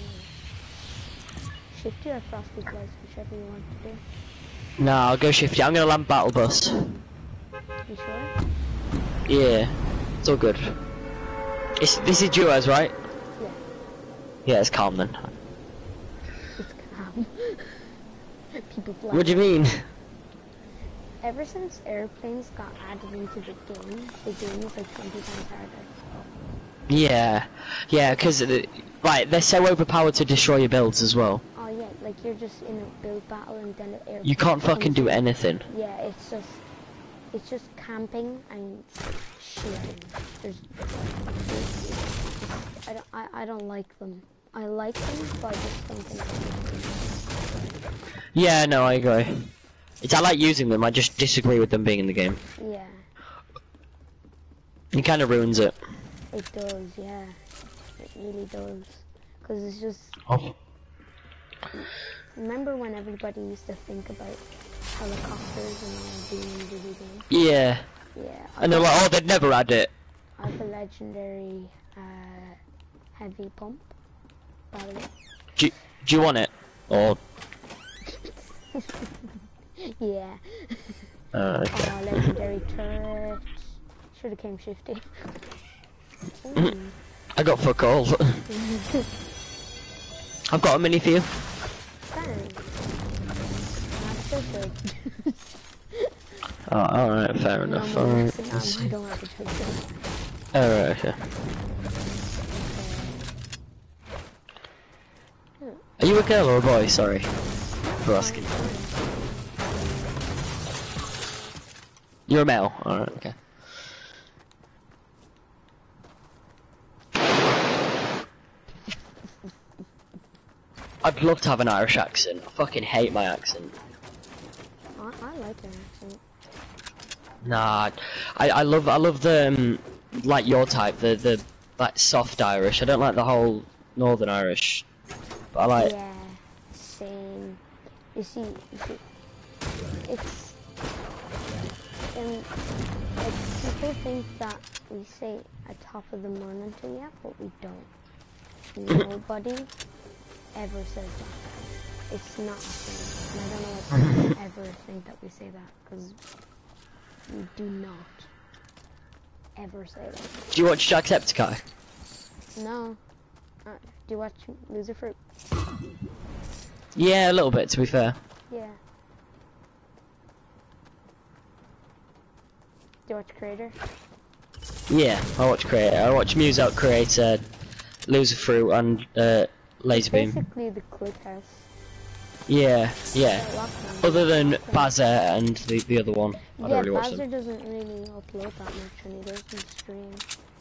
50 or Frosty Place, whichever you want to do. No, I'll go Shifty. I'm gonna land Battle Bus. You sure? Yeah, it's all good. This is duos, right? Yeah. Yeah, it's calm then. It's calm. People fly. What do you mean? Ever since airplanes got added into the game is like 20 times harder. Yeah, yeah, because like they're so overpowered to destroy your builds as well. Oh yeah, like you're just in a build battle and then the air. You can't fucking do anything. Yeah, it's just camping and shooting. I don't like them. I like them, but I just don't think. Yeah, no, I agree. I like using them. I just disagree with them being in the game. Yeah. It kind of ruins it. It does, yeah. It really does. Because it's just... Oh. Remember when everybody used to think about helicopters and all being in video games? Yeah. Yeah. And they're like, oh, they'd never had it. I have a legendary heavy pump. By the way. Do you want it? Or... Yeah. Okay. Oh, legendary turret. Should have came shifty. I got fuck all. I've got a mini for you. Thanks. That's so good. Oh, alright, fair enough. Alright. I don't have a choice. Alright, okay. Are you a girl or a boy? Sorry for asking. You're a male? Alright, okay. I'd love to have an Irish accent. I fucking hate my accent. I like their accent. Nah, I love the like your type, the like soft Irish. I don't like the whole Northern Irish, but I like. Yeah, same. You see, it's like people think that we say a top of the morning to you, but we don't. Nobody ever says that. It's not a thing. And I don't know why people ever think that we say that, because we do not ever say that. Do you watch Jacksepticeye? No. Do you watch Loser Fruit? Yeah, a little bit, to be fair. Yeah. Do you watch Creator? Yeah, I watch Creator. I watch Muse Out Creator, Loser Fruit, and Laserbeam. Basically the Click House. Yeah, yeah. Other than Bazza and the other one. I don't really watch them. Bazza doesn't really upload that much and he doesn't stream.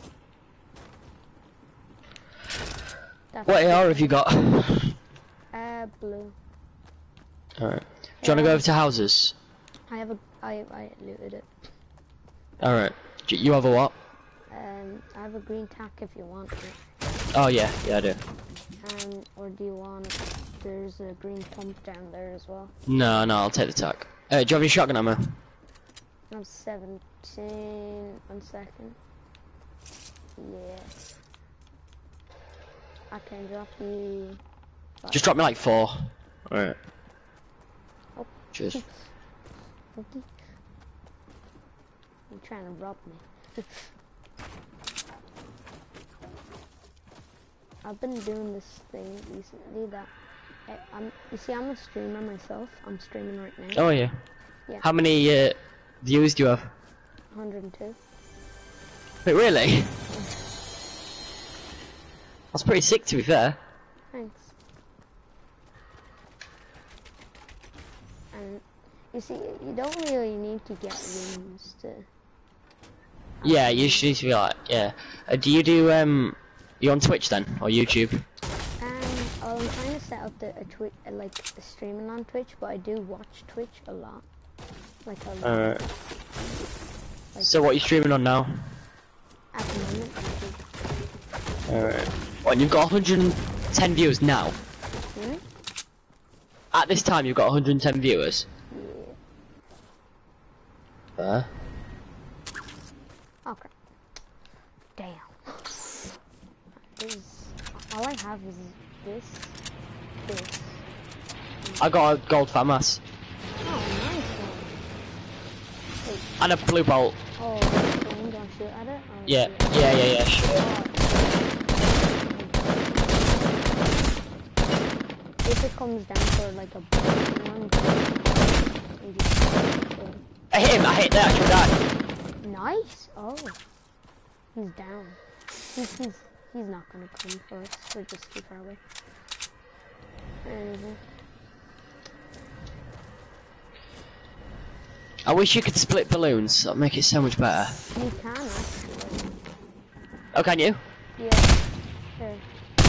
What AR have you got? Blue. Alright. Do you wanna go over to houses? I looted it. Alright. You have a what? I have a green tack if you want it. Oh yeah, I do. Or do you want, there's a green pump down there as well. No, I'll take the tack. Do you have any shotgun ammo? I'm 17, 1 second. Yeah. I can drop you... Just drop me like 4. Alright. Oh. Cheers. Okay. You're trying to rob me. I've been doing this thing recently that you see, I'm a streamer myself. I'm streaming right now. Oh yeah. Yeah. How many views do you have? 102. Wait, really? That's pretty sick, to be fair. Thanks. And you see, you don't really need to get wins to. Yeah, you should need to be like, yeah. Do you do you on Twitch then, or YouTube? I'm trying to set up a streaming on Twitch, but I do watch Twitch a lot. Like a lot. So what are you streaming on now? At the moment, Alright. Well, you've got 110 viewers now? Hmm? At this time, you've got 110 viewers? Yeah. Okay. Damn. All I have is this. I got a gold FAMAS. Oh, nice one. Wait. And a blue bolt. Oh, so I'm gonna shoot at it? Oh, Yeah, sure. If it comes down for like a one, I hit him, I hit the actual guy. nice. Oh, he's down. He's not gonna come for us. We're just too far away. I wish you could split balloons. That'd make it so much better. You can actually. Oh, can you? Yeah. There.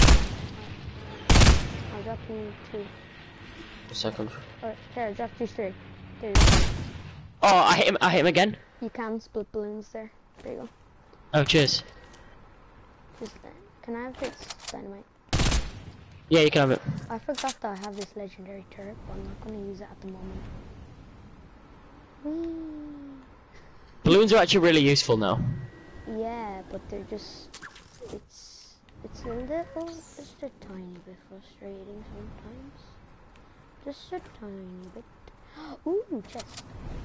I'll drop you 2. A second. Or there, drop you 3. There you go. Oh, I hit him again. You can split balloons there. There you go. Oh, cheers. Just can I have this dynamite? Yeah, you can have it. I forgot that I have this legendary turret, but I'm not gonna use it at the moment. Whee. Balloons are actually really useful now. Yeah, but they're just it's a little, just a tiny bit frustrating sometimes. Just a tiny bit. Ooh, chest.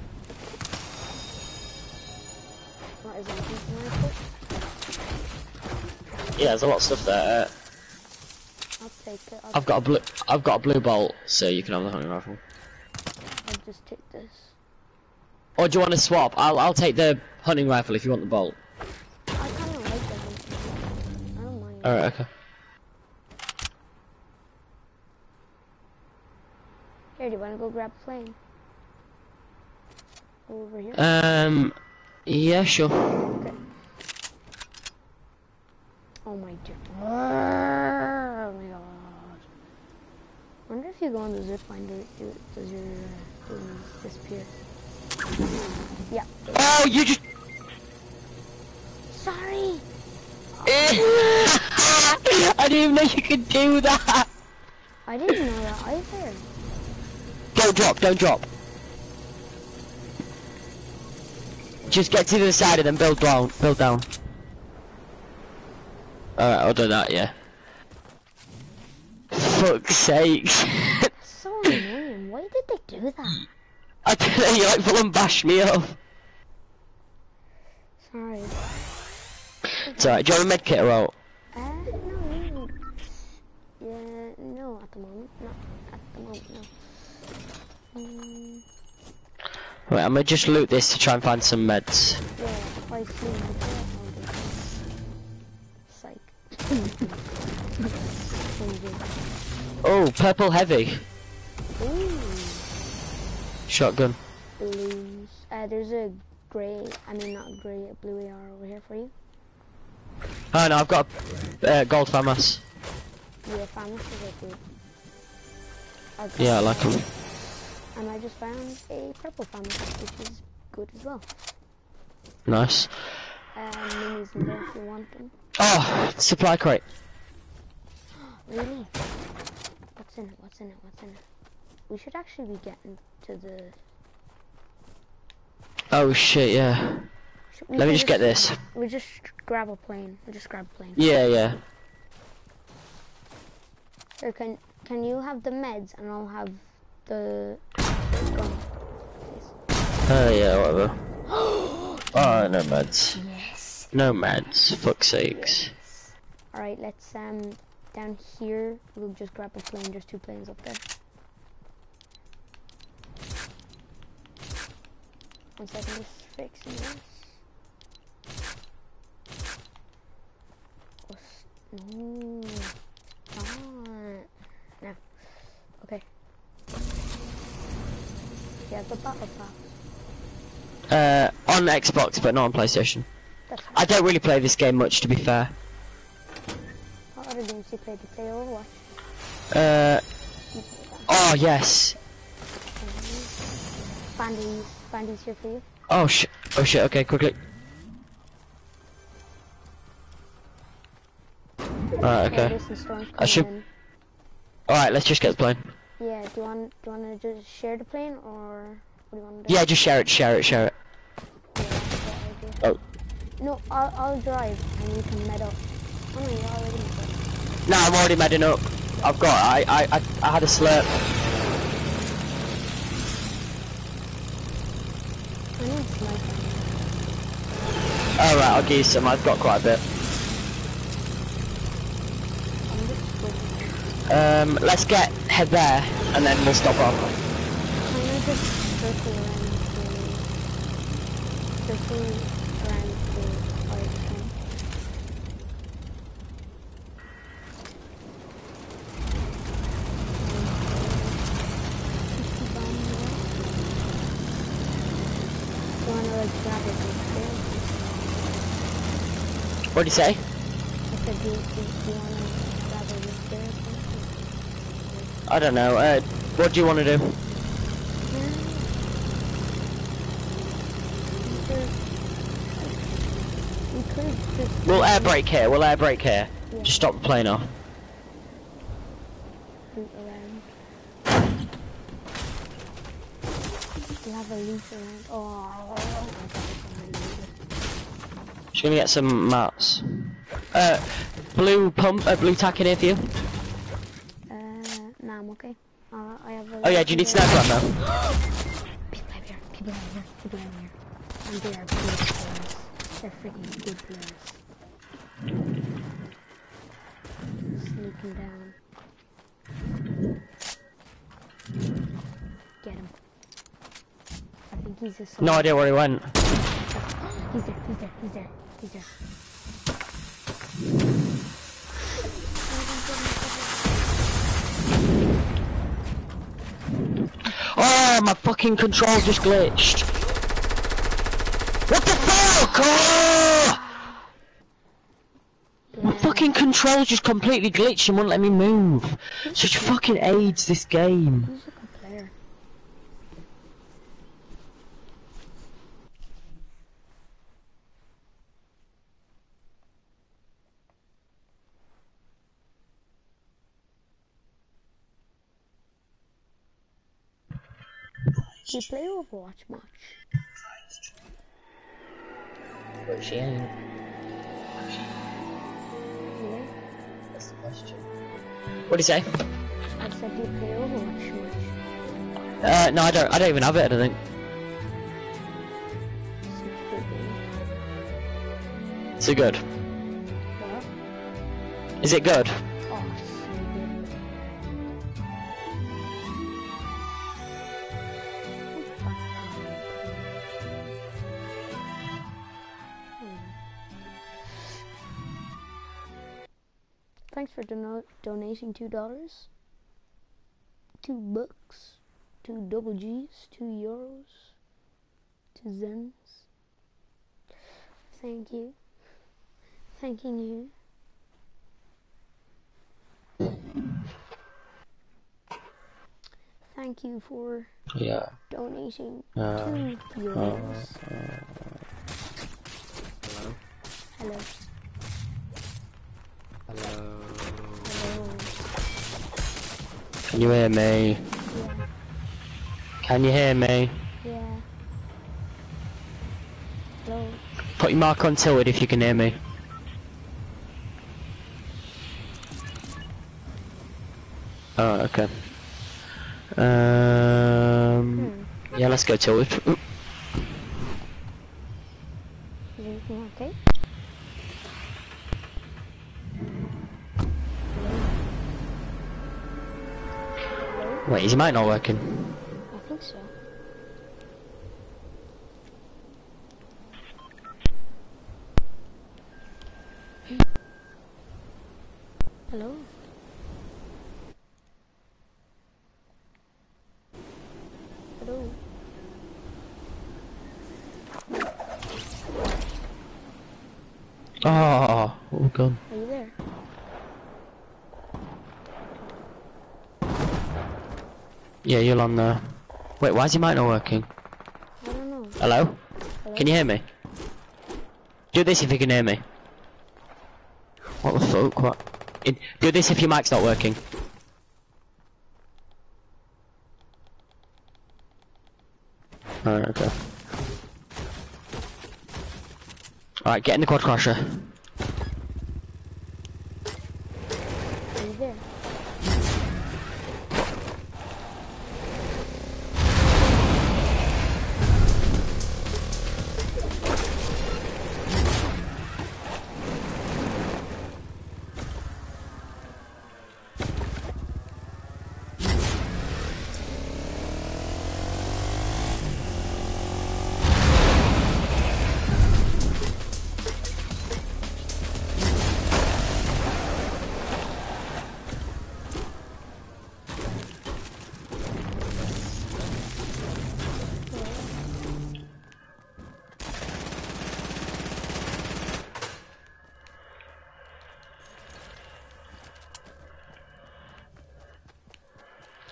What is that? Yeah, there's a lot of stuff there. I'll take it. I've got a blue bolt, so you can have the hunting rifle. I'll just take this. Or do you want to swap? I'll take the hunting rifle if you want the bolt. I kinda like the hunting rifle. I don't mind. Alright, okay. Here, do you wanna go grab a plane? Over here? Yeah, sure. Okay. Oh my dear. Oh my god. I wonder if you go on the zipline, does your balloons disappear? Yeah. Oh, you just... Sorry! I didn't even know you could do that! I didn't know that either. Don't drop, don't drop. Just get to the side and then build down, build down. Alright, I'll do that, yeah. Fuck's sake. That's so annoying. Why did they do that? I don't know, you like full and bashed me up. Sorry. It's alright, do you want a medkit or out? No. Yeah, no, at the moment. Not at the moment, no. Right, I'm gonna just loot this to try and find some meds. Yeah, if I see my Psych. Oh, purple heavy. Ooh. Shotgun. Balloons. There's a grey, not grey, a blue AR over here for you. Oh no, I've got a gold FAMAS. Yeah, FAMAS is good. Yeah, I like them. And I just found a purple FAMAS, which is good as well. Nice. Minis in there if you want them. Oh, supply crate. Really? What's in it? What's in it? What's in it? We should actually be getting to the... Oh shit, yeah. Let me just get this. We just grab a plane. We just grab a plane. Yeah, yeah. Or can you have the meds and I'll have the gun, please? Oh yeah, whatever. Oh, no meds. Yes. No meds, fuck's sakes. Alright, let's down here we'll just grab a plane. There's 2 planes up there. 1 second, just fixing this. No. No. Okay. Yeah, the battle pass. On Xbox, but not on PlayStation. That's fine. I don't really play this game much, to be fair. What other games do you play? Do you play Overwatch? Oh yes. Bandy's here for you. Oh shit, okay, quickly. Alright, okay. I should... Alright, let's just get the plane. Yeah, do you want to just share the plane, or what do you want to do? Yeah, just share it. Yeah, that's what I do. Oh. No, I'll drive, and you can med up. Oh no, you're already med up. No, I'm already medding up. I've got, I had a slurp. I need sniper. Alright, I'll give you some, I've got quite a bit. I'm just switching. Let's head there, and then we'll stop off. I'm gonna just circle around the fire train. like grab it. What'd you say? I said, do you want to grab it with there or something? I don't know. What do you want to do? We could just... We'll air brake here. We'll air brake here. Yeah. Just stop the plane off. Loop around. We'll have a loop around. Oh, Just gonna get some mats. Blue pump, blue tack in here for you. nah, I'm okay. I have a... Oh yeah, do you need sniper ammo? People out here, people out here, people out here. And they are good players. They're freaking good players. Sneaking down. Get him. I think he's a soldier. No idea where he went. He's there, he's there, he's there, he's there. Oh, my fucking control just glitched. What the fuck? Oh! My fucking control just completely glitched and wouldn't let me move. Such fucking AIDS, this game. He's a good player. Do you play Overwatch much? But she ain't. Really? That's the question. What do you say? I said, do you play Overwatch much? No, I don't even have it, I don't think. It's a good game. Is it good? What? Is it good? Oh, so good. Thanks for donating $2. $2. 2 double G's. 2 euros. 2 zens. Thank you. Thanking you. Thank you for donating 2 euros. Hello. Hello. Hello. Hello. Can you hear me? Yeah. Can you hear me? Yeah. Hello. Put your mark on tilted if you can hear me. Oh, okay. Yeah, let's go tilted. Is everything okay? Wait, is your mic not working? I think so. Hello? Hello? Oh, God. Are you there? Yeah, you're on there. Wait, why is your mic not working? I don't know. Hello? Hello? Can you hear me? Do this if you can hear me. What the fuck? What? Do this if your mic's not working. Alright, okay. Alright, get in the quad crusher. Are you there?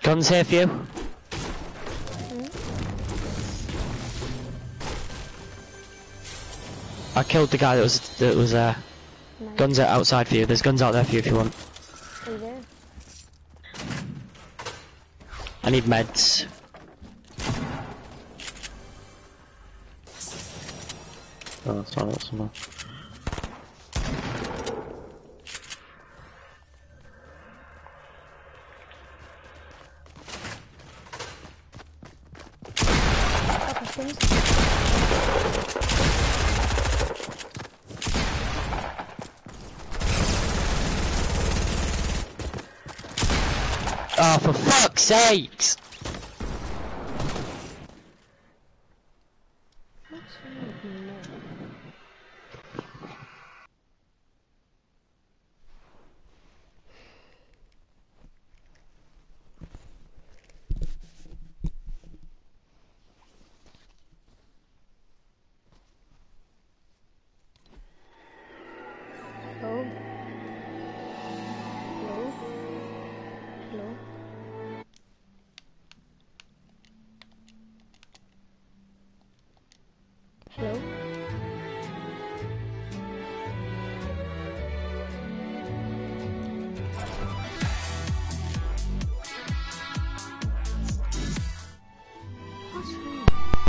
Guns here for you. I killed the guy that was Nice. Guns are outside for you. There's guns out there for you if you want. Are you there? I need meds. Oh, that's not it, someone. Couple things. Oh, for fuck's sakes! What's wrong with me now? Hello? Hello? Hello? Hello? What's wrong?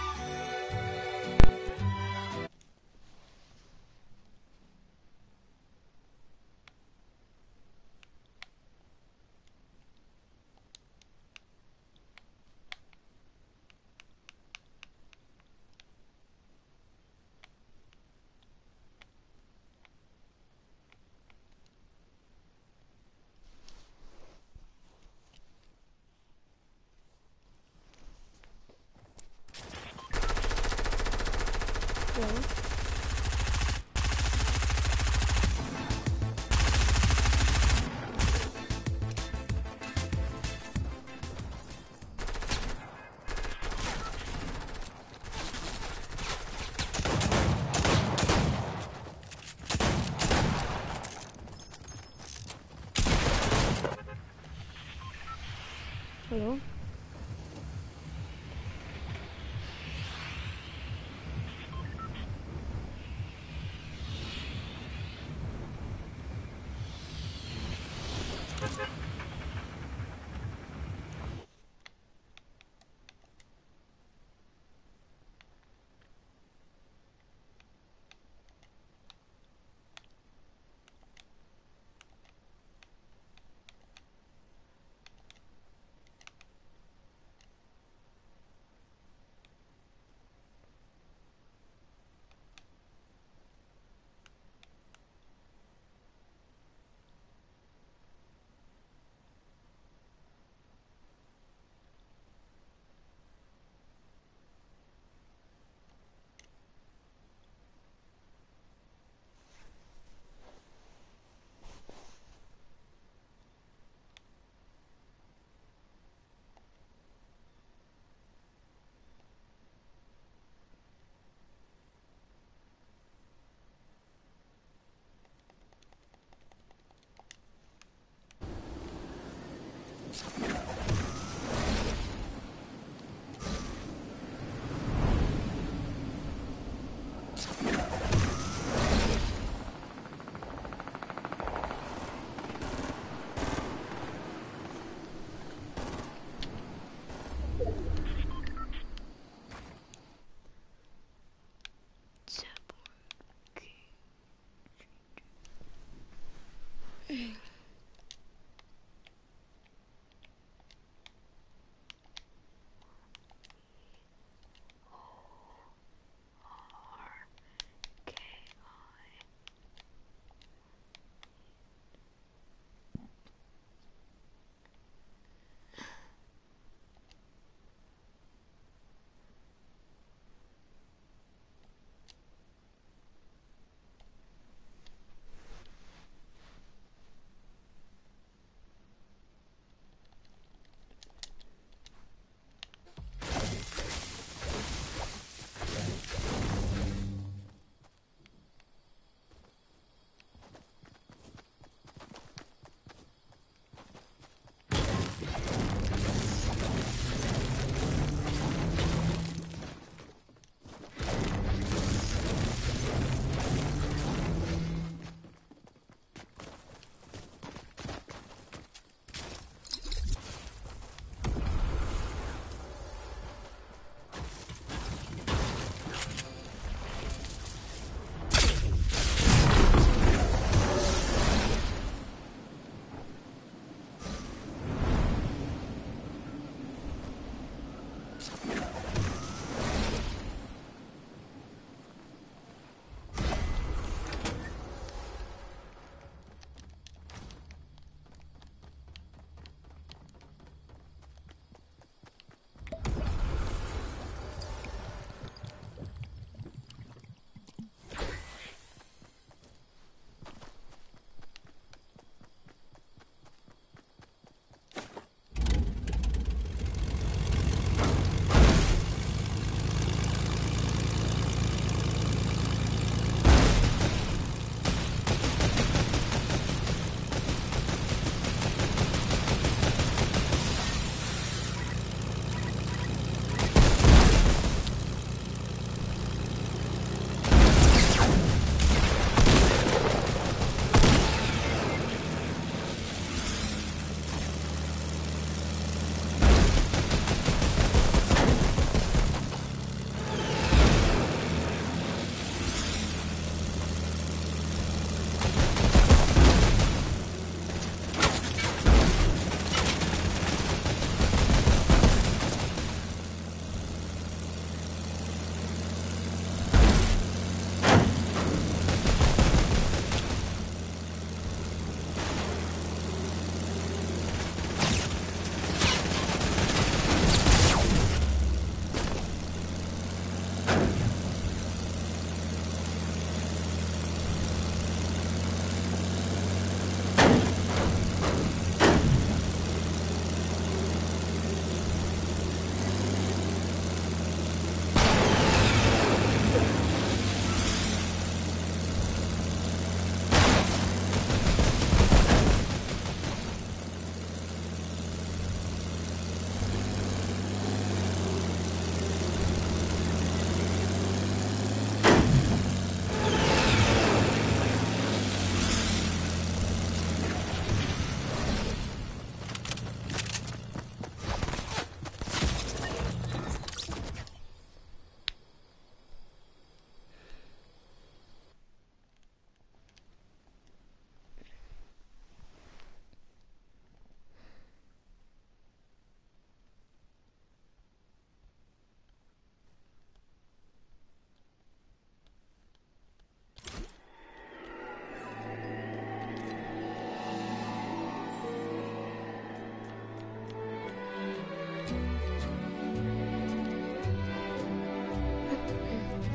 Hello? Hello?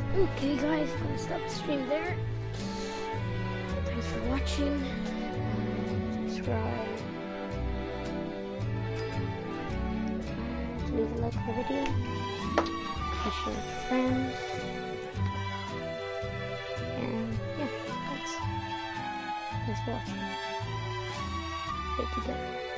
Okay guys, I'm gonna stop the stream there. Thanks for watching. Subscribe. And leave a like on the video. And share with your friends. And yeah, thanks. Thanks for watching. Thank you guys.